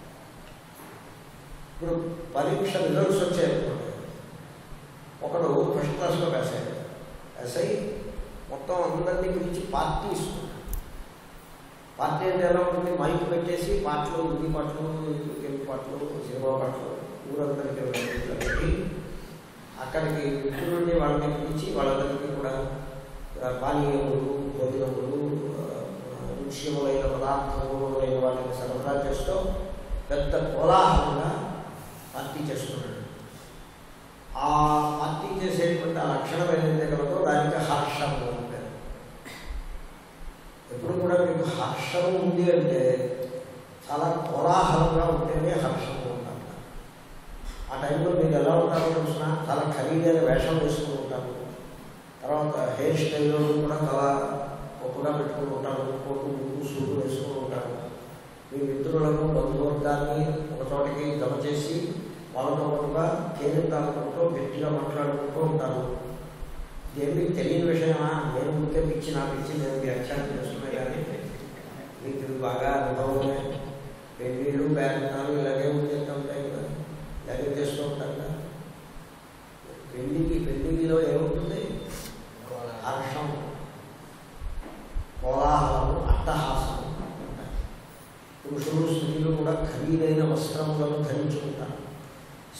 ఇప్పుడు పరీక్ష రిజల్ట్స్ వచ్చాయనుకోండి, ఒకడు ఫస్ట్ క్లాస్లో వేసాడు, వేసై మొత్తం అందరినీ పిలిచి పార్టీ ఇస్తున్నాడు. పార్టీ అంటే ఎలా ఉంటుంది? మైక్ పెట్టేసి పాటలు, హిందీ పాటలు, తెలుగు పాటలు, సినిమా పాటలు ఊరందరికీ పెట్టి అక్కడికి మిత్రులని వాళ్ళని పిలిచి వాళ్ళందరికీ కూడా పానీయములు, భోజనములు, రుచ్యములైన పదార్థములైన వాటిని సరఫరా చేస్తూ పెద్ద కోలాహలంగా పార్టీ చేస్తున్నాడు. ఆ పార్టీ చేసేటువంటి ఆ లక్షణం ఏదైతే కలదో దానికి హర్షము అంటారు. ఎప్పుడు కూడా మీకు హర్షము ఉంది అంటే చాలా కోలాహలంగా ఉంటేనే హర్షము ఉంటారు. ఆ టైంలో మీరు ఎలా ఉంటారో తెలిసిన చాలా ఖరీదైన వేషం వేసుకుని ఉంటారు. తర్వాత హెయిర్ స్టైల్లో కూడా చాలా గొప్పగా పెట్టుకుని ఉంటారు. కోటు, ముగ్గు, సూటు వేసుకుని ఉంటారు. మీ మిత్రులను, బంధువర్గాన్ని ఒక చోటకి జమ చేసి వాళ్ళతో పాటుగా కేంద్రాలతో గట్టిగా మాట్లాడుకుంటూ ఉంటారు. దేనికి తెలియని విషయమా? నేను ఉంటే పిచ్చి నాకు ఇచ్చి నేను వ్యాఖ్యానం చేస్తున్నాయి, కానీ మీకు బాగా అనుభవమే. పెళ్ళిళ్ళు, పేరెంటాలు ఇలాగే ఉండేస్తూ ఉంటాయి కదా, ఇలాగే చేస్తూ ఉంటారు కదా. పెళ్ళి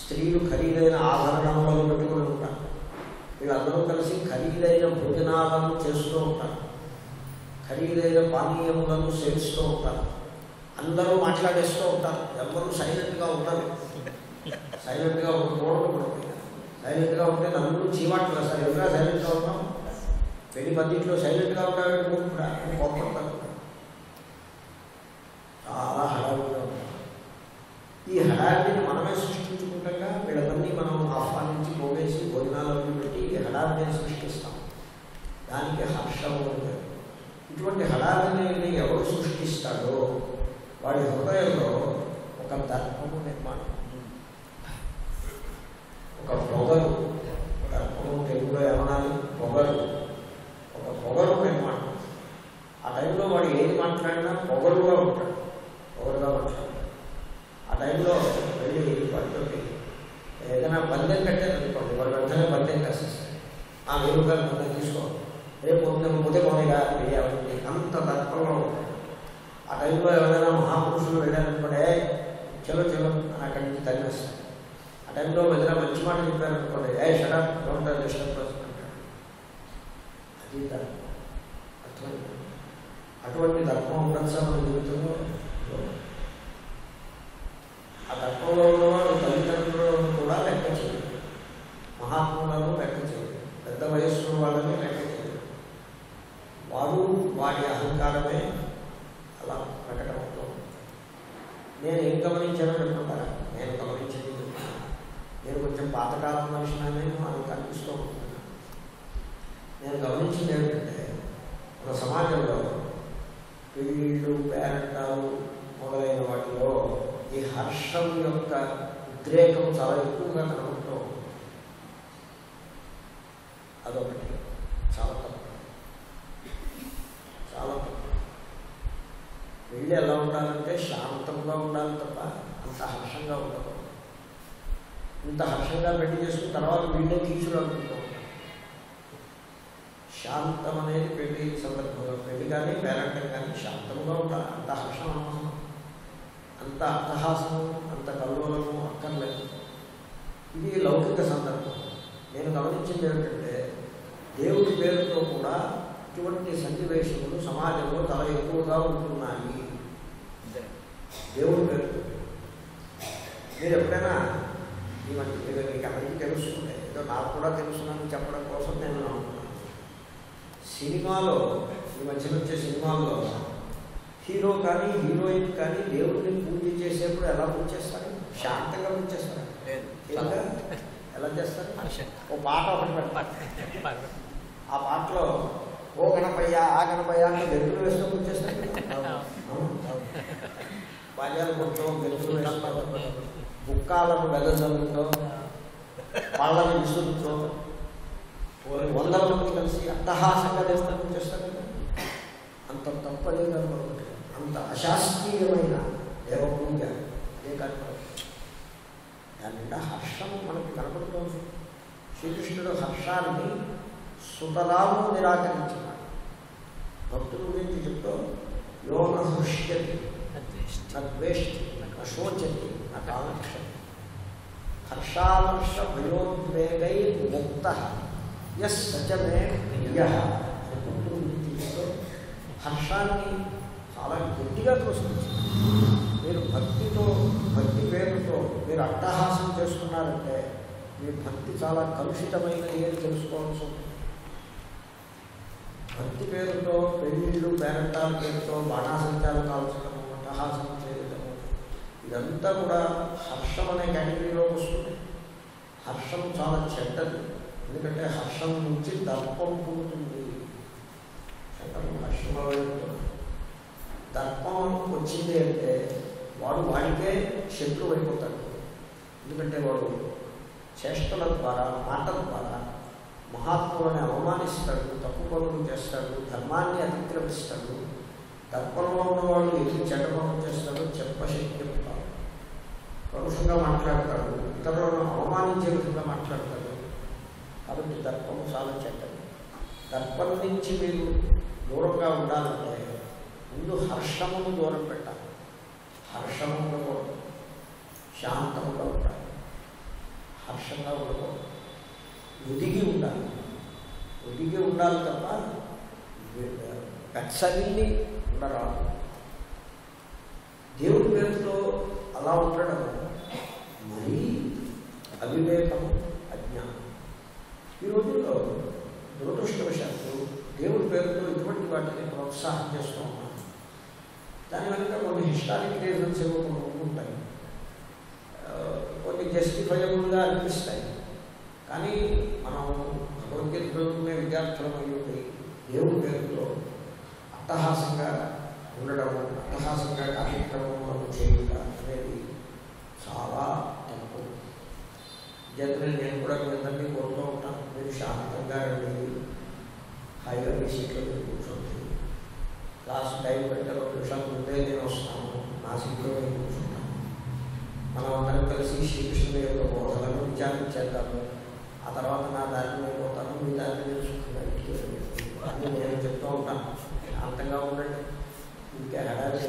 స్త్రీలు ఖరీదైన ఆభరణములను పెట్టుకుని ఉంటారు. వీళ్ళందరూ కలిసి ఖరీదైన భోజనాలను చేస్తూ ఉంటారు, ఖరీదైన పానీయములను సేవిస్తూ ఉంటారు, అందరూ మాట్లాడేస్తూ ఉంటారు. ఎవరు సైలెంట్గా ఉంటారు, సైలెంట్గా ఉండకూడదు. సైలెంట్గా ఉంటే నన్ను చీవాట్లు వేస్తారు. ఎవరైనా సైలెంట్గా ఉంటాం, పెళ్లి పద్ధతిలో సైలెంట్గా ఉంటాడు కూడా కోపడతారు. చాలా హడావిడిగా ఉంటాం. ఈ హడావిడిని మనమే సృష్టించుకుంటాగా వీళ్ళన్నీ మనం ఆహ్వానించి పోగేసి భోజనాలను పెట్టి ఈ హడావిడిని సృష్టిస్తాం. దానికి హర్షము ఉంటుంది. ఇటువంటి హడావిడిని ఎవరు సృష్టిస్తాడో వాడి హృదయంలో ఒక దర్పము నిర్మాణం, ఒక పొగరు, దర్పము తెలుగులో ఏమనాలి, పొగరు, ఒక పొగరు నిర్మాణం. ఆ టైంలో వాడు ఏది మాట్లాడినా పొగరుగా ఉంటాడు, పొగరుగా మాట్లాడతాడు. ఆ టైంలో వెళ్ళి వాటితో ఏదైనా బంధం కట్టేదనుకోండి, వాడు వెంటనే బంధం కాసేస్తాడు. ఆ వేరుగా బంధం తీసుకో, రేపు పొద్దున పోనీగా వెళ్ళి అంత దర్పంలో ఉంటాడు. ఆ టైంలో ఎవరైనా మహాపురుషులు వెళ్ళారనుకోండి, చలో చలో అని అక్కడి నుంచి తరిమేస్తాడు. ఆ టైంలో ఏదైనా మంచి మాట చెప్పారనుకోండి, షడప్ డోంట్ డిస్టర్బ్ అంటాడు. అది దర్పం. అర్థమైంది? అటువంటి దర్పం ఉండదు సార్ మన జీవితంలో. ఆ దర్పంలో ఉన్నవాడు తల్లిదండ్రులను కూడా లెక్క చేయడు, మహాత్ములను లెక్క చేయడు, పెద్ద వయస్సు వాళ్ళని లెక్క చేయడు. వాడు వాడి అహంకారమే అలా ప్రకటనతో. నేను ఏం గమనించానో చెప్పుకుంటారా? నేను గమనించింది నేను కొంచెం పాతకాలం మనిషిని అని కనిపిస్తూ ఉంటున్నాను. నేను గమనించింది ఏమిటంటే, ఒక సమాజంలో పెళ్ళిళ్ళు, పేరంటాలు మొదలైన వాటిలో ఈ హర్షం యొక్క ఉద్రేకం చాలా ఎక్కువగా కనబడుతూ ఉంటుంది. అదొకటి చాలా తప్పు, చాలా తప్పు. పెళ్ళి ఎలా ఉండాలంటే శాంతంగా ఉండాలి తప్ప అంత హర్షంగా ఉండకూడదు. ఇంత హర్షంగా పెళ్లి చేసుకున్న తర్వాత వీళ్ళే కీచులు అనుకుంటూ ఉంటారు. శాంతం అనేది పెళ్లి సందర్భంలో, పెళ్లి కానీ పేరంటం కానీ శాంతంగా ఉండాలి. అంత హర్షం అనవసరం, అంత అట్టహాసం, అంత కల్లోలము అక్కర్లేదు. ఇది లౌకిక సందర్భం. నేను గమనించింది ఏమిటంటే, దేవుడి పేరుతో కూడా ఇటువంటి సన్నివేశములు సమాజంలో చాలా ఎక్కువగా ఉంటున్నాయి. దేవుడి పేరు మీరు ఎప్పుడైనా ఈ మధ్య మీకు అందరికీ తెలుసుకుంటే, ఏదో నాకు కూడా తెలుసునని చెప్పడం కోసం నేను అనుకున్నాను. సినిమాలో ఈ మధ్యన వచ్చే సినిమాల్లో హీరో కానీ హీరోయిన్ కానీ దేవుడిని పూజ చేసేప్పుడు ఎలా పూజ చేస్తారు? శాంతంగా పూజ చేస్తారు. ఎలా చేస్తారు? ఓ పాట ఒకటి పెడతారు, ఆ పాటలో ఓ గణపయ్య ఆ గణపయ్య అంటే గెలుపులు వేస్తూ పూజ చేస్తారు. బాజాలు కొడుతూ గెలుపులు వేస్తారు, బుక్కాలను వెదజల్లుతో, పాళ్ళని విసురుతో, వందల మంది కలిసి అట్టహాసంగా దేవతలు చేస్తారు. అంత తప్పలేదు అనుకోండి, అంత అశాస్త్రీయమైన దేవపూజ ఏ కార్యక్రమం. దాని నిండా హర్షం మనకి కనపడుతుంది. శ్రీకృష్ణుడు హర్షాన్ని సుతరాము నిరాకరించినాడు. భక్తుల గురించి చెప్తూ యోన హృష్యతి నద్వేష్టి నశోచతి నకాంక్షతి హర్షావర్ష భయోద్వేగై ముక్త యస్ సచమే ప్రియ. భక్తుల గురించి చెప్తూ హర్షాన్ని చాలా గట్టిగా తోసుకొచ్చింది. మీరు భక్తితో, భక్తి పేరుతో మీరు అట్టహాసం చేస్తున్నారంటే మీ భక్తి చాలా కలుషితమైనది అని తెలుసుకోవాల్సి ఉంటుంది. భక్తి పేరుతో పెళ్ళిళ్ళు, పేరంటాల పేరుతో బాణాసంచాలు కాల్చడము, అట్టహాసం చేయడము, ఇదంతా కూడా హర్షం అనే కేటగిరీలోకి వస్తుంది. హర్షం చాలా చెడ్డది. ఎందుకంటే హర్షం నుంచి దర్పం పుడుతుంది. హర్షంలో దర్పం వచ్చింది అంటే వాడు వాడికే శత్రువు అయిపోతాడు. ఎందుకంటే వాడు చేష్టల ద్వారా, మాటల ద్వారా మహాత్ములను అవమానిస్తాడు, తప్పు పనులు చేస్తాడు, ధర్మాన్ని అతిక్రమిస్తాడు. దర్పంలో ఉన్నవాడు ఎన్ని చెడ్డ పనులు చేస్తాడో చెప్పశక్యం కాదు. పరుషంగా మాట్లాడతాడు, ఇతరులను అవమానించే విధంగా మాట్లాడతాడు. కాబట్టి దర్పం చాలా చెడ్డది. దర్పం నుంచి మీరు దూరంగా ఉండాలంటే ముందు హర్షమును దూరం పెట్టాలి. హర్షము ఉండకూడదు, శాంతముగా ఉండాలి. హర్షంగా ఉండకూడదు. ఒదిగి ఉండాలి. ఒదిగి ఉండాలి తప్ప పెచ్చగిల్లి ఉండరాదు. దేవుడి పేరుతో అలా ఉండడం మరీ అవివేకం, అజ్ఞానం. ఈ రోజుల్లో దురదృష్టవశాత్తు దేవుడి పేరుతో ఇటువంటి వాటిని ప్రోత్సాహం చేస్తూ ఉన్నాం. దాని వెనుక కొన్ని హిస్టారిక్ రీజన్స్ ఏవో కొన్ని ఉంటాయి, కొన్ని జస్టిఫైయబుల్గా అనిపిస్తాయి. కానీ మనం భగవద్గీత చదువుకునే విద్యార్థులం అయ్యి దేవుడి పేరుతో అట్టహాసంగా ఉండడము, అట్టహాసంగా కార్యక్రమం చేయుట అనేది చాలా తప్పు. జనరల్ నేను కూడా మీ అందరినీ కోరుతూ ఉంటాను, మీరు శాంతంగా రండి, హాయిగా మీ సీట్లో మీరు కూర్చోండి. క్లాస్ టైం కంటే 2 నిమిషాల ముందే నేను వస్తాను, నా సీట్లో నేను కూర్చుంటాను. మనం అందరం కలిసి శ్రీకృష్ణుని యొక్క బోధనను విచారించేద్దాము. ఆ తర్వాత నా దారిని నేను పోతాను, మీ దారిని నేర్చుకుంటున్నాను అని నేను చెప్తూ ఉంటాను. శాంతంగా ఉండండి, ఇంకా హడావిడి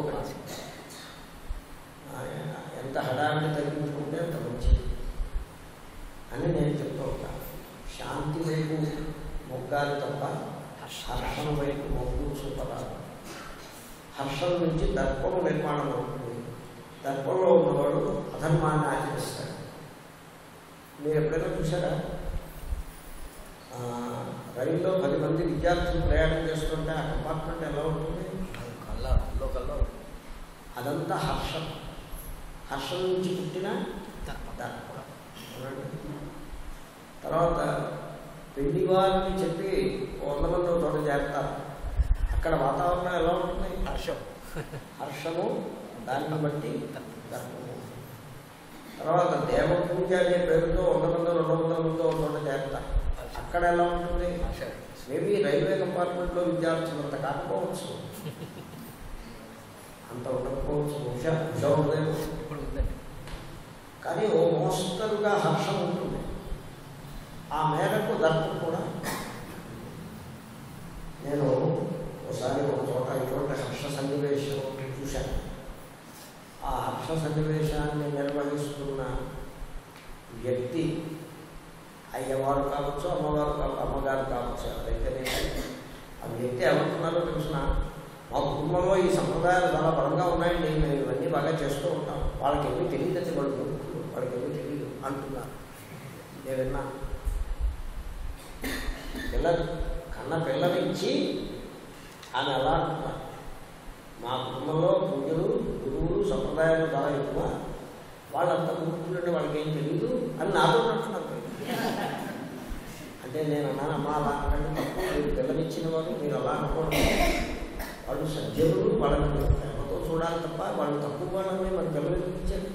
ఎంత హడావిడి తగ్గించుకుంటే అంత మంచిది అని నేను చెప్తూ ఉంటాను. శాంతి వైపు మొగ్గాలి తప్ప హర్షం వైపు మొగ్గు చూపరాదు. హర్షం నుంచి దర్పం నిర్మాణం అవుతుంది. దర్పంలో ఉన్నవాడు అధర్మాన్ని ఆచరిస్తాడు. మీరు ఎప్పుడైనా చూసారా, రైల్లో 10 మంది విద్యార్థులు ప్రయాణం చేస్తుంటే ఆ కంపార్ట్మెంట్ ఎలా ఉంటుంది? అదంతా హర్షం. హర్షం నుంచి పుట్టిన దర్పం. తర్వాత పెళ్లి వారిని చెప్పి 100 మంది చోట చేస్తారు. అక్కడ వాతావరణం ఎలా ఉంటుంది? హర్షము, దాన్ని బట్టి దర్పము. తర్వాత దేవపూజ అనే పేరుతో 100 మంది 200 మంది చోట చేస్తారు. అక్కడ ఎలా ఉంటుంది? మేబీ రైల్వే కంపార్ట్మెంట్లో విద్యార్థులు అంత కాకపోవచ్చు, అంత ఉండకపోవచ్చు, బహుశా ఉండలేదు. కానీ ఓ మోస్తరుగా హర్షం ఉంటుంది. ఆ మేరకు దర్పం కూడా. నేను ఒకసారి ఒక చోట ఇటువంటి హర్ష సన్నివేశం చూశాను. ఆ హర్ష సన్నివేశాన్ని నిర్వహిస్తున్న వ్యక్తి అయ్యవారు కావచ్చు, అమ్మగారు కావచ్చు, ఎవరైతే ఆ వ్యక్తి ఏమంటున్నారో తెలిసిన, మా కుటుంబంలో ఈ సంప్రదాయాలు చాలా బలంగా ఉన్నాయండి, మేము ఇవన్నీ బాగా చేస్తూ ఉంటాం, వాళ్ళకి ఏమీ తెలియదండి, వాళ్ళకి ఏమీ తెలియదు అంటున్నారు. నేను విన్నాను. పిల్లనిచ్చి ఆమె ఎలా అంటున్నారు, మా కుటుంబంలో పూజలు, గురువులు, సంప్రదాయాలు చాలా ఎక్కువ, వాళ్ళంతా కూర్చుంటే వాళ్ళకి ఏం తెలియదు అని నాతో అంటున్నారు. అంటే నేను అన్నాను, అమ్మ అలా అంటే తప్పు, మీరు పిల్లనిచ్చిన వారు, మీరు అలా అనుకోవడం, వాళ్ళు సజ్జనులు, వాళ్ళని ప్రేమతో చూడాలి తప్ప వాళ్ళు తక్కువ వాళ్ళని మన పిల్లలకి ఇచ్చారు.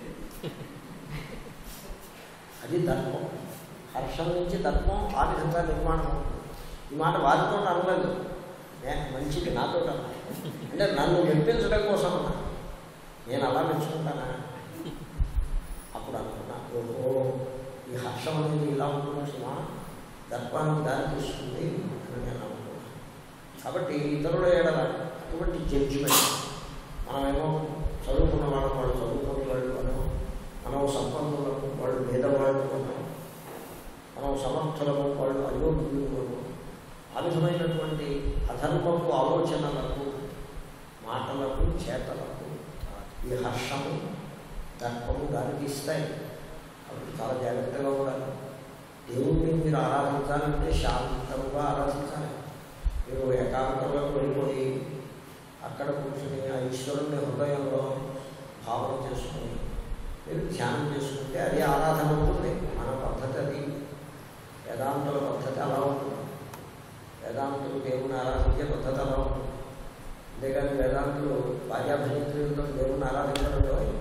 అది దర్పం. హర్షం నుంచి దర్పం ఆ విధంగా నిర్మాణం అవుతుంది. ఈ మాట వారితో అనలేదు, మంచిది నాతో అన్నా. అంటే నన్ను మెప్పించడం కోసం అన్నా. నేను అలా మెచ్చుకుంటానా? అప్పుడు అనుకున్నా, ఓహో, ఈ హర్షం అనేది ఇలా ఉంటున్న సినిమా దర్పానికి దారి తీస్తుంది అని నేను అనుకున్నాను. కాబట్టి ఇతరుల ఏడల అటువంటి జడ్జిమెంట్, మనమేమో చదువుకున్న వాళ్ళం, వాళ్ళు చదువుకునే వాళ్ళు అనో, మనం సంపన్నులకు, వాళ్ళు పేదవాళ్ళు అనో, మనం సమర్థులకు, వాళ్ళు అయోగ్యులు, ఆ విధమైనటువంటి అధర్మపు ఆలోచనలకు, మాటలకు, చేతలకు ఈ హర్షము, దర్పము దానికి ఇస్తాయి. కాబట్టి చాలా జాగ్రత్తగా ఉండాలి. దేవుణ్ణి మీరు ఆరాధించాలంటే శాంతంగా ఆరాధించాలి. మీరు ఏకాంతంలోకి వెళ్ళిపోయి అక్కడ కూర్చొని ఆ ఈశ్వరుని హృదయంలో భావన చేసుకుని మీరు ధ్యానం చేసుకుంటే అది ఆరాధన ఉంటుంది. మన పద్ధతి అది, వేదాంతుల పద్ధతి అలా ఉంటుంది. వేదాంతులు దేవుని ఆరాధించే పద్ధతి అలా ఉంటుంది. అంతేకాని వేదాంతులు భార్యాభజంత్రులతో దేవుని ఆరాధించడం.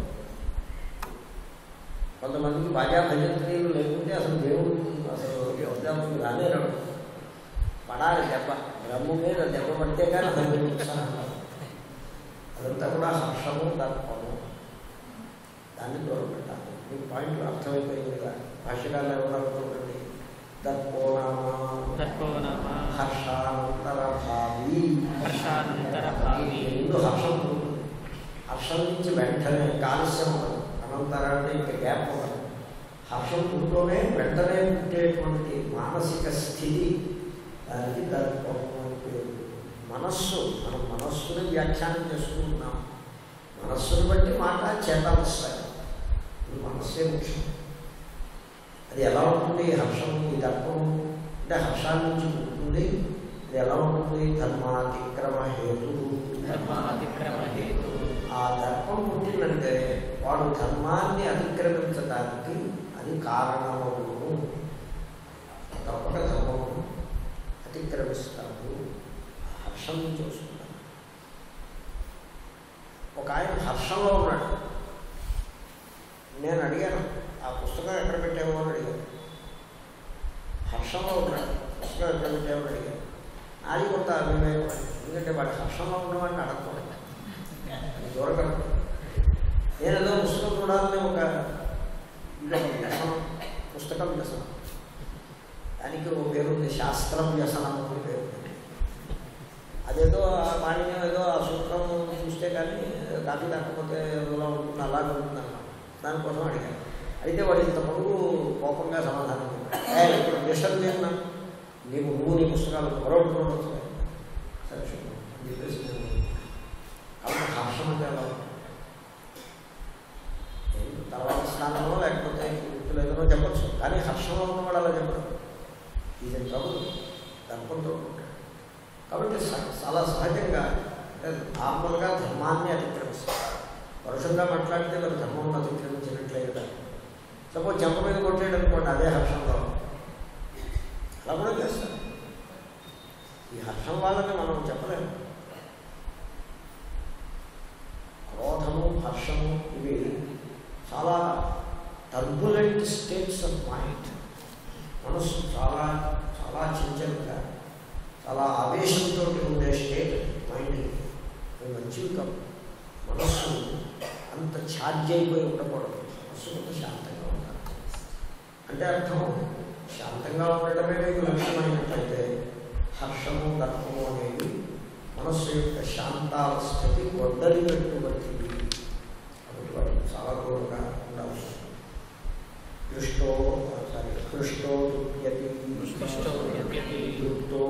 కొంతమందికి భార్యాభజంత్రులు లేకుంటే అసలు దేవుడు అసలు ఉద్యోగం రానేరాడు. పడాలి దెబ్బ, బ్రహ్మ మీద దెబ్బ పడితే కానీ అసలు ఉత్సాహం. అదంతా కూడా హర్షము, దర్పము, దాన్ని దూరం పెట్టాలి. మీకు పాయింట్లు అర్థమైపోయింది కదా. భాష్యకారులు ఎవరు అనుకోండి, దర్పోనామా హర్షానంతరభావి. ముందు హర్షం ఉంటుంది. హర్షం నుంచి వెంటనే కాలుష్యం ఉండదు. అనంతరం అంటే ఇంకా గ్యాప్ ఉండదు. హర్షం పుట్టులోనే వెంటనే పుట్టేటువంటి మానసిక స్థితి, దానికి దర్పము అని పేరు. మనస్సు, మనం మనస్సుని వ్యాఖ్యానం చేసుకుంటున్నాం. మనస్సును బట్టి మాట చేతాలు వస్తాయి. మనస్సే ముఖ్యం. అది ఎలా ఉంటుంది? హర్షం, ఈ దర్పము అంటే హర్షాన్ని నుంచి పుట్టింది. అది ఎలా ఉంటుంది? ధర్మాతిక్రమ హేతు. ఆ దర్పం పుట్టిందంటే వాడు ధర్మాన్ని అతిక్రమించడానికి అది కారణమవును. తప్పక ధర్మము అతిక్రమిస్తాడు. హర్షం నుంచి వస్తున్నాడు. ఒక ఆయన హర్షంలో ఉన్నాడు. నేను అడిగాను, ఆ పుస్తకం ఎక్కడ పెట్టామో అని అడిగాను. హర్షంలో ఉన్నాడు, పుస్తకం ఎక్కడ పెట్టామో అని అడిగాను. నాది కొంత అభిప్రాయం. ఎందుకంటే వాడు హర్షంలో ఉన్నవాడిని అడగకూడదు, దూరకూడదు. నేను ఏదో పుస్తకం చూడాలని ఒక వ్యసనం, పుస్తకం వ్యసనం. దానికి ఒక పేరు ఉంది, శాస్త్రం వ్యసనం అని పేరు. అదేదో పాణిన్యం ఏదో ఆ సూత్రం చూస్తే కానీ కాఫీ తగ్గకపోతే ఏదోలా ఉంటుంది, అలాగే ఉంటుంది అన్నమాట. దానికోసం అడిగాను. అయితే వాడు ఇంత పొడుగు కోపంగా సమాధానం చెప్పాడు. ఇప్పుడు డిస్టర్బ్ చేసినా నువ్వు నీ పుస్తకాలు మరొకటి చూడవచ్చు సరే అని చెప్పేసి కాబట్టి హర్షం అంటే ఎలా తర్వాత స్థానంలో లేకపోతే వృత్తులు ఏదో చెప్పచ్చు. కానీ హర్షంలో ఉన్నవాడు అలా చెప్పడం ఇది ప్రభుత్వం దర్పంతో ఉంటాడు. కాబట్టి చాలా సహజంగా నార్మల్గా ధర్మాన్ని అతిక్రమిస్తారు. పరుషంగా మాట్లాడితే మరి ధర్మం అతిక్రమించినట్లే కదా. సపోజ్ చెంప మీద కొట్టేయడం అనుకోండి, అదే హర్షంలో అలా కూడా చేస్తారు. ఈ హర్షం వాళ్ళని మనం చెప్పలేము. క్రోధము, హర్షము ఇవి చాలా టర్బులెంట్ స్టేట్స్ ఆఫ్ మైండ్. మనస్సు చాలా చాలా చంచలంగా, చాలా ఆవేశంతో ఉండే స్టేట్ మైండ్. మంచివి కాదు. మనస్సు అంత ఛార్జ్ అయిపోయి ఉండకూడదు. మనస్సు కొంత శాంతంగా ఉండాలి. అంటే అర్థం శాంతంగా ఉండటమే మీకు లక్ష్యమైనట్లయితే హర్షము, దర్పము అనేవి మనస్సు యొక్క శాంతావస్థకి గొడ్డలి పెట్టుబడింది. కాబట్టి వాటికి చాలా దూరంగా ఉండాల్సి ఉంటుంది. కృష్ణో తృప్తో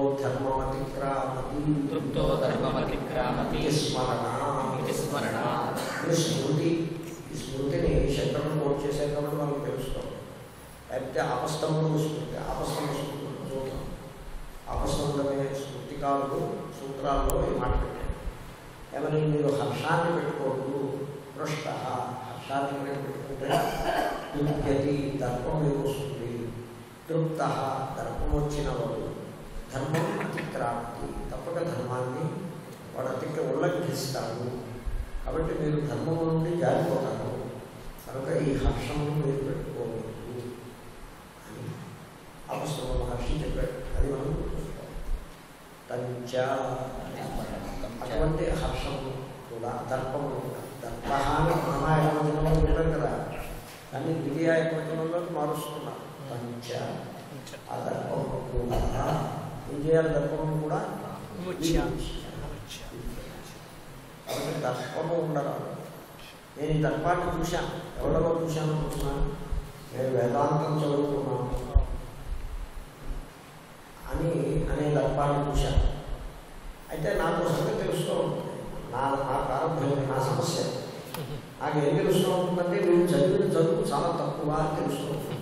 ధర్మమతిక్రామతి స్మరణ. స్మృతి, ఈ స్మృతిని శంకరుడు కోట్ చేశారు కాబట్టి మనకు తెలుసుకోవాలి. లేకపోతే ఆపస్తంభం స్మృతి, ఆపస్తంభ స్మృతి చూద్దాం. ఆపస్తంభమే స్మృతికారులు సూత్రాల్లో ఈ మాట పెట్టారు. ఏమని? మీరు హర్షాన్ని పెట్టుకోవద్దు. పృష్ట, హర్షాన్ని పెట్టుకుంటే దుర్గతి, దర్పం మీకు వస్తుంది. తృప్త, దర్పం వచ్చిన వాడు ధర్మం అతిక్రాంతి, తప్పక ధర్మాన్ని వాడు ఉల్లంఘిస్తాడు. కాబట్టి మీరు ధర్మం నుండి జారిపోతారు. కనుక ఈ హర్షమును మీరు పెట్టుకోవద్దు అని అవసరం మహర్షి చెప్పాడు. అది మనం గుర్తుంచుకోవాలి. తంచ, అటువంటి హర్షము కూడా దర్పము కూడా. దర్ప అని ప్రాణాయామజనంలో ఉంటారు కదా, దాన్ని ద్వితీయాయమజనంలోకి మారుస్తున్నారు. పంచ, ఆ దర్పము కూడా ఏం చేయాలి? దర్పము కూడా కాబట్టి దర్పము ఉండరాదు. నేను ఈ దర్పాన్ని చూశాను. ఎవరిలో చూశాను అనుకున్నాను? నేను వేదాంతం చదువుకున్నాను అనే దర్పాన్ని చూశాను. అయితే నాకు సంగతి తెలుస్తూ ఉంటుంది. నా ప్రారంభం, నా సమస్య నాకు ఏం తెలుస్తూ ఉంటుందంటే వీళ్ళు చదివిన చదువు చాలా తక్కువ అని తెలుస్తూ ఉంటుంది.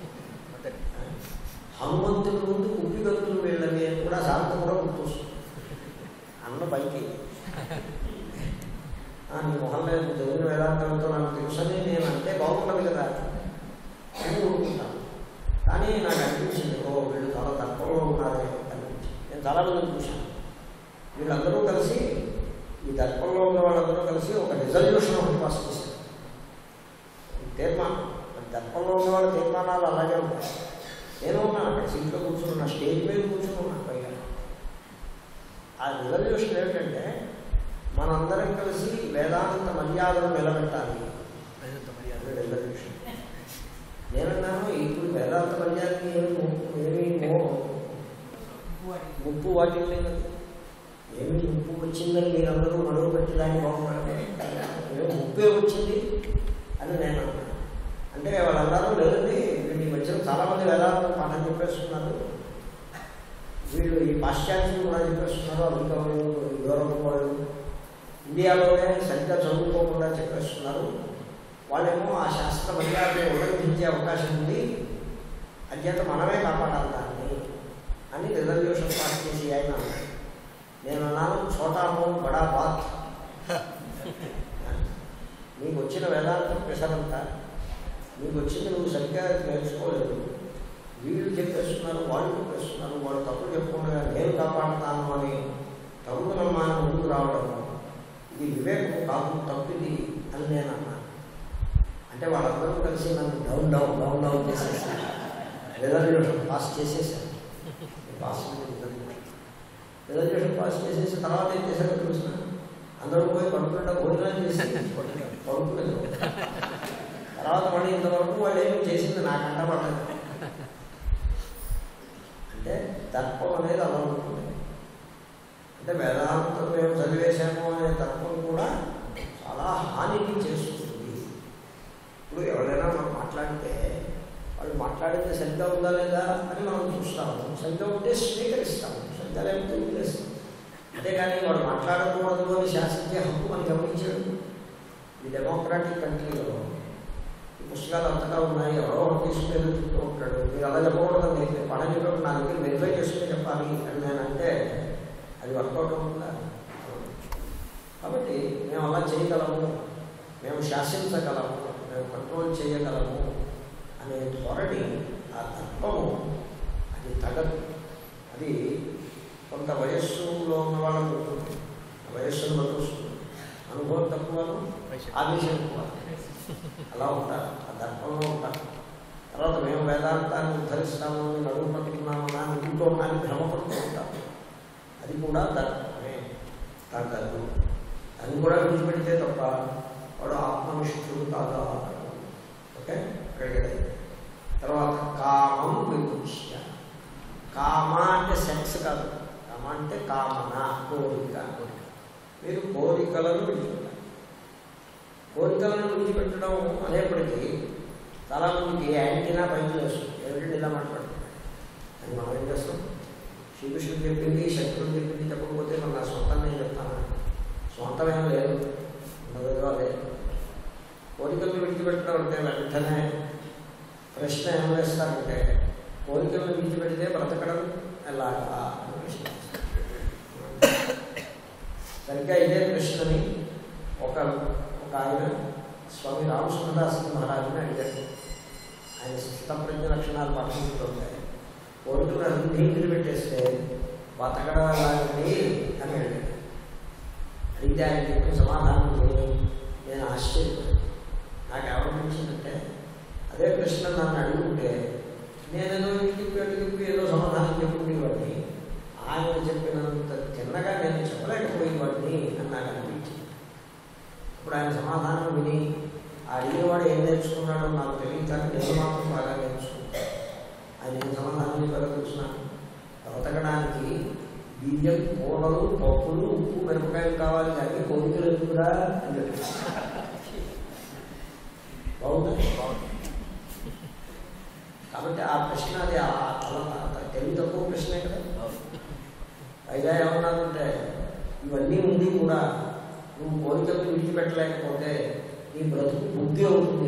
హనుమంతుడి ముందు కుప్పిగంతులు వెళ్ళని అని కూడా శాంత కూడా గుర్తొస్తుంది. అన్న పైకి నీ మొహంలో చదివిన వేదాంతంతో నాకు తెలుసని నేను అంటే బాగుండదు కదా అని ఊరుకుంటాను. కానీ నాకు అనిపించింది, వీళ్ళు చాలా తక్కువలో ఉన్నారే అనిపించింది. నేను చాలా మందిని చూశాను. వీళ్ళందరూ కలిసి, ఈ దర్పంలో ఉన్న వాళ్ళందరూ కలిసి ఒక రిజల్యూషన్ ఒకటి పాస్ చేశారు. తీర్మానం. దర్పంలో ఉన్న వాళ్ళ తీర్మానాలు అలాగే ఉంటాయి. నేను ఉన్నాను అక్కడ సీట్లో కూర్చున్నా, స్టేజ్ మీద కూర్చుని ఉన్నాను పైగా. ఆ రిజల్యూషన్ ఏమిటంటే మనందరం కలిసి వేదాంత మర్యాదను నిలబెట్టాలి. రిజల్యూషన్. నేనన్నాను, ఇప్పుడు వేదాంత మర్యాదకి ఏమీ ముప్పు వాటి లేదు. ఏమి ముప్పు వచ్చిందని మీరందరూ నడువు పెట్టడానికి బాగున్నారు. ముప్పే వచ్చింది అని నేను అన్నాను. అంటే వాళ్ళు అన్నారు, లేదండి చాలామంది వేదాంతం పాఠం చెప్పేస్తున్నారు, వీళ్ళు ఈ పాశ్చాత్యులు కూడా చెప్పేస్తున్నారు, అమెరికా వాళ్ళు, యూరోప్ వాళ్ళు, ఇండియాలోనే సరిగ్గా చదువుకోకుండా చెప్పేస్తున్నారు. వాళ్ళేమో ఆ శాస్త్ర మర్యాదను ఉల్లంఘించే అవకాశం ఉంది, అధ్యత మనమే కాపాడాలి దాన్ని అని రిజల్యూషన్ పాస్ చేసి ఆయన నేను అన్నాను, ఛోటా మౌన్ బడా బాత్. నీకు వచ్చిన వేదాంతం పెసరంతా, నీకు వచ్చింది నువ్వు సరిగ్గా నేర్చుకోలేదు, వీళ్ళు చెప్పేస్తున్నారు, వాళ్ళు చెప్పేస్తున్నారు, వాళ్ళు తప్పులు చెప్పకుండా నేను కాపాడుతాను అని తప్పుడు నమ్మాన్ని ముందుకు రావడం, ఇది వివేకం కాదు, తప్పిది అని నేను అన్నాను. అంటే వాళ్ళందరూ కలిసి నన్ను డౌన్ డౌన్ డౌన్ డౌన్ చేసేసాను, రిజల్యూషన్ పాస్ చేసేసాను. రిజల్యూషన్ పాస్ చేసేసి తర్వాత ఏం చేశారో చూసిన, అందరూ పోయి పడుకుంటా భోజనాలు చేసి పడుకులేదు. తర్వాత మళ్ళీ ఇంతవరకు వాళ్ళు ఏమీ చేసింది నాకు అంటపడలేదు. అంటే తర్పం అనేది అలా ఉంటుంది. అంటే వేదాంతం మేము చదివేశాము అనే తర్పం కూడా చాలా హానిని చేస్తుంది. ఇప్పుడు ఎవరైనా మనం మాట్లాడితే వాళ్ళు మాట్లాడితే సరిగ్గా ఉందా లేదా అని మనం చూస్తాము, సరిగ్గా ఉంటే స్వీకరిస్తాము, సరిగ్గా లేకపోతే వదిలేస్తాం. అంతేగాని వాడు మాట్లాడకూడదు అని శాసించే హక్కు మనం గమనించాడు. ఈ డెమోక్రాటిక్ కంట్రీలో ఈ పుస్తకాలు అంతగా ఉన్నాయి, ఎవరో తీసుకుని ఎదుర్కొంటూ ఉంటాడు. మీరు అలా చెప్పకూడదు, నేను పని చెప్పినప్పుడు నా దగ్గర వెరిఫై చేసుకుని చెప్పాలి అని నేను అంటే అది వర్కౌట్ అవుతుందా? కాబట్టి మేము అలా చేయగలము, మేము శాసించగలము, మేము కంట్రోల్ చేయగలము అనే ధోరణి, ఆ తత్వము అది తగదు. అది కొంత వయస్సులో ఉన్న వాళ్ళకు ఉంటుంది, వయస్సును బట్టి వస్తుంది. అనుభవం తక్కువను ఆదేశం ఎక్కువ, అలా ఉంటారు, ఆ దర్పంలో ఉంటారు. తర్వాత మేము వేదాంతాన్ని ఉద్ధరిస్తాము, నడువు పట్టుకున్నామన్నా ఇంట్లో ఉన్నాన్ని భ్రమపడుతూ ఉంటాము. అది కూడా దర్పమే, తగ్గదు. అది కూడా విడిచిపెడితే తప్ప వాడు ఆత్మనిష్ఠుడు కాదా. ఓకే, అక్కడికి. తర్వాత కామం విముచ్య. కామ అంటే సెక్స్ కాదు, కామ అంటే కామన, కోరిక. మీరు కోరికలను విడిచిపెట్టాలి. కోరికలను విడిచిపెట్టడం అనేప్పటికీ చాలామందికి యాంటీనా పైకి వేస్తుంది, ఏమిటంటే ఇలా మాట్లాడుతుంది. అది మనం ఏం చేస్తాం? శ్రీకృష్ణుడు చెప్పింది, శక్తులు చెప్పింది చెప్పకపోతే మన నా సొంతం నేను చెప్తాను. సొంతమేం లేదు, ఉన్నదో లేదు. కోరికలను విడిచిపెట్టడం అంటే వెంటనే ప్రశ్న ఏం వేస్తారంటే, కోరికలను విడిచిపెడితే బ్రతకడం ఎలాగా అని ప్రశ్న. సరిగ్గా ఇదే ప్రశ్నని ఒక ఆయన స్వామి రామసుందరదాస్ మహారాజుని అడిగారు. ఆయన స్థితప్రజ్ఞ లక్షణాలు పఠించుతుంటాయి. కోరికలు అన్ని విడిచిపెట్టేస్తే బతకడం ఎలాగండి అని అడిగారు. అడిగితే ఆయన చెప్పిన సమాధానం నేను ఆశ్చర్యపోయాను. నాకు ఏమనిపించిందంటే, అదే ప్రశ్న నన్ను అడుగుంటే నేనేదో అడిగి ఏదో సమాధానం చెప్పుకునేవాడిని, ఆయన చెప్పినంత చిన్నగా నేను చెప్పలేకపోయేవాడిని అని నాకు అనిపించింది. ఇప్పుడు ఆయన సమాధానం విని ఆ అడిగేవాడు ఏం నేర్చుకున్నాడో నాకు తెలియదు, నేను మాత్రం బాగా నేర్చుకుంటాను. ఆయన ఏం సమాధానం చెప్పారో చూసినాను. బ్రతకడానికి బియ్యం, కూరలు, పప్పులు, ఉప్పు, మిరపకాయలు కావాలి, కానీ కోరికలు ఎందుకురా అని చెప్పి. బాగుంది. కాబట్టి ఆ ప్రశ్న అది తెలివి తక్కువ ప్రశ్నే కదా. పైగా ఏమన్నారంటే, ఇవన్నీ ఉంది కూడా నువ్వు కోరికలు విడిచిపెట్టలేకపోతే నీ బ్రతుకు బుద్ధి అవుతుంది.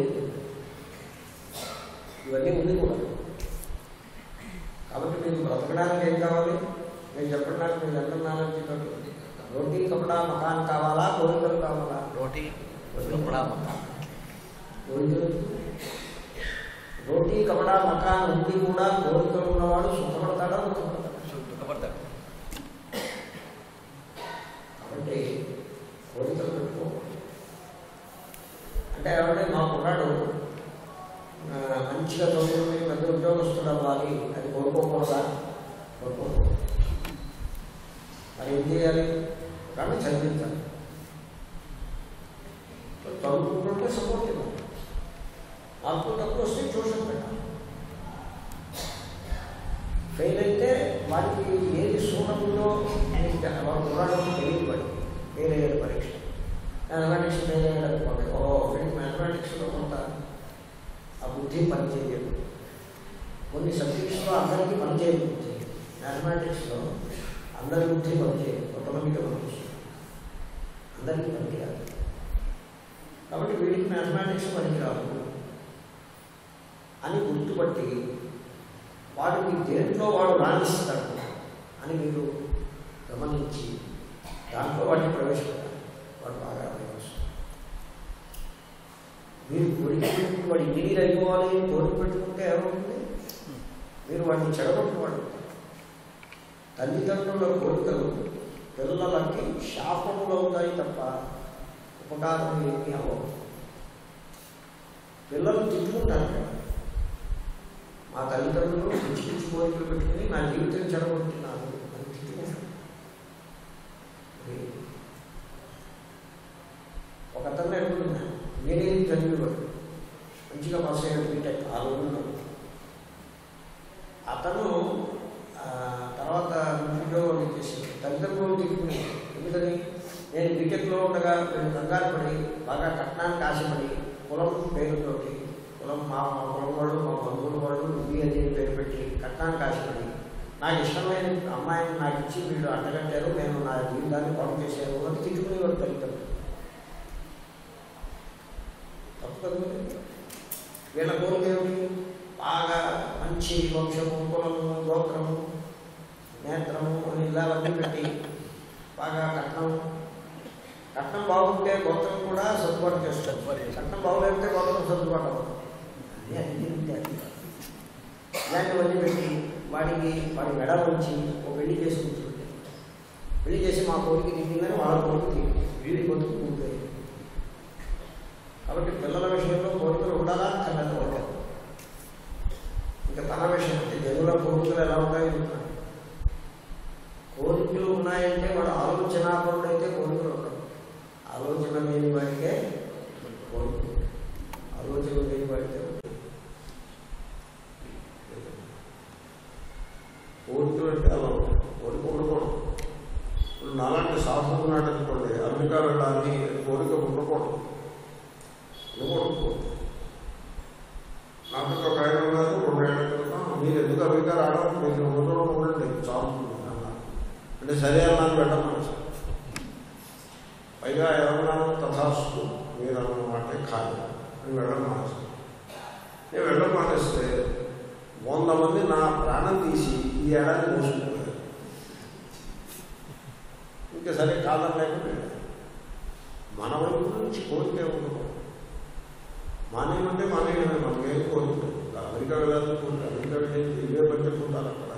ఇవన్నీ ఉంది కూడా. కాబట్టి మీకు బ్రతకడానికి ఏం కావాలి? నేను చెప్పడానికి మీరు ఎంతున్నానని చెప్పండి. రోటీ కపడా మకాన్ కావాలా, కోరికలు కావాలా? రోటీ కపడా మకాన్. కోరికలు, రోటీ కపడా మకాన్ ఉండి కూడా కోరికలు ఉన్నవాడు సుఖపడతాడా? సుఖపడతాడు. కాబట్టి కోరికలు పెట్టుకోకూడదు. అంటే ఎవరంటే మా కుర్రాడు మంచిగా చదువుకుని పెద్ద ఉద్యోగస్తుడు అవ్వాలి, అది కోరుకోకూడదా? కోరుకోకూడదు. మరి ఏం చేయాలి? కానీ చదివించాలి. చదువుకుంటుంటే సపోర్ట్ ఇవ్వాలి. మార్కులు తక్కువ వస్తే ట్యూషన్ పెట్టాలి. ఫెయిల్ అయితే వాడికి ఏది సూటబుల్లో వాడు కుర్రాడు తెలియదు. వాడికి ఫెయిల్ అయ్యాడు పరీక్ష, మ్యాథమెటిక్స్ ఫెయిల్ అయ్యాడు అనుకోండి. వీడికి మ్యాథమెటిక్స్లో కొంత ఆ బుద్ధి పనిచేయదు. కొన్ని సబ్జెక్ట్స్లో అందరికీ పనిచేయదు. మ్యాథమెటిక్స్లో అందరి బుద్ధి పనిచేయదు, కొంతమందికి పనిచేస్తుంది, అందరికీ పనికిరాదు. కాబట్టి వీడికి మ్యాథమెటిక్స్ పనికిరాదు అని గుర్తుపట్టి వాడికి దేంట్లో వాడు రాణిస్తాడు అని మీరు గమనించి దాంట్లో వాటిని ప్రవేశపెట్టాలి. వాడు బాగా ప్రవేశిస్తాడు. మీరు కోరిక పెట్టుకుని వాడు ఇంజనీర్ అయిపోవాలి అని కోరిక పెట్టుకుంటే ఏమవుతుంది? మీరు వాడిని చెడగొట్టుకోవాలి. తల్లిదండ్రుల కోరికలు పిల్లలకి శాపములు అవుతాయి తప్ప ఉపకారం ఏమీ అవ్వవు. పిల్లలు తిట్టుకుంటారు కదా, మా తల్లిదండ్రులు పిచ్చి పిచ్చి కోరికలు పెట్టుకుని నా జీవితం చెడగొట్టున్నారు అని తిట్టుకుంటారు. ఒక అతను ఎడుకున్నాను, ఇంజనీరింగ్ చదివేవాడు, మంచిగా పాస్ అయ్యాడు బీటెక్ ఆ రోజుల్లో. అతను తర్వాత ఉద్యోగం చేసి తల్లిదండ్రులు తిట్టుకుని, ఎందుకని నేను బీటెక్లో ఉండగా నేను కంగారు పడి బాగా కట్నానికి ఆశపడి కులం పేరుతోటి, కులం మా కులం వాళ్ళు మా బంధువుల వాళ్ళు ఇది అని పేరు పెట్టి కట్నానికి ఆశపడి నాకు ఇష్టమైన అమ్మాయిని నాకు ఇచ్చి వీళ్ళు అడ్డగట్టారు, నేను నా జీవితాన్ని పాటు చేశాను అని తిట్టుకునేవాడు తల్లిదండ్రులు. తప్పు కదండి. వీళ్ళ కోరిక ఏమిటి? బాగా మంచి వంశము, కులము, గోత్రము, నేత్రము అని ఇలా అన్నీ పెట్టి బాగా కట్నం బాగుంటే గోత్రం కూడా సర్దుబాటు చేస్తారు. కట్నం బాగులేకపోతే గోత్రం సర్దుబాటు అవ్వదు. ఇలాంటివన్నీ పెట్టి వాడి మెడ ఉంచి ఒక పెళ్లి చేసి కూర్చుంటే, పెళ్లి చేసి మా కోరిక తీరిందని వాళ్ళ కోరిక తీరింది, వీడి బతుకు పూర్తయింది. కాబట్టి పిల్లల విషయంలో కోరికలు ఉండాలా కన్నెల ఇంకా తన విషయం అంటే జనుల కోరికలు ఎలా ఉంటాయో చెప్తాను. కోరికలు ఉన్నాయంటే వాడు ఆలోచనాపరుడు అయితే కోరికలు ఉండవు. ఆలోచన లేని వాడికే కోరికలు, ఆలోచన లేని వాడితే కోరికలు అంటే అలా కోరిక ఉండకూడదు. ఇప్పుడు నాలాంటి సాధన ఉన్నాడు అనుకోండి, అమెరికా వెళ్ళాలని కోరిక ఉండకూడదు. నాకు ఒక ఆయన ఉన్నారు, 2 ఏళ్ల క్రితం, మీరు ఎందుకు అమెరికా రావడం, మీరు రోజులో ఉండండి చాలు అన్నారు. అంటే సరే అన్నాను, వెళ్ళమని. పైగా ఎవరన్నాను, తథాస్తు మీరు అన్నమాట ఖాళీ అని వెళ్ళమానేసి. నేను వెళ్ళమానేస్తే 100 మంది నా ప్రాణం తీసి ఈ ఏడాది మోసుకున్నారు. ఇంకా సరే కాలం లేకుండా మన వైపు నుంచి కోరిక ఉండదు. మానేయమంటే మానేయడమే, మనకేం కోరుకుంటుంది. అమెరికా వెళ్ళాలని కోరుకుంటే అమెరికా వెళ్ళి ఇవే పనిచేసుకుంటారు అక్కడ.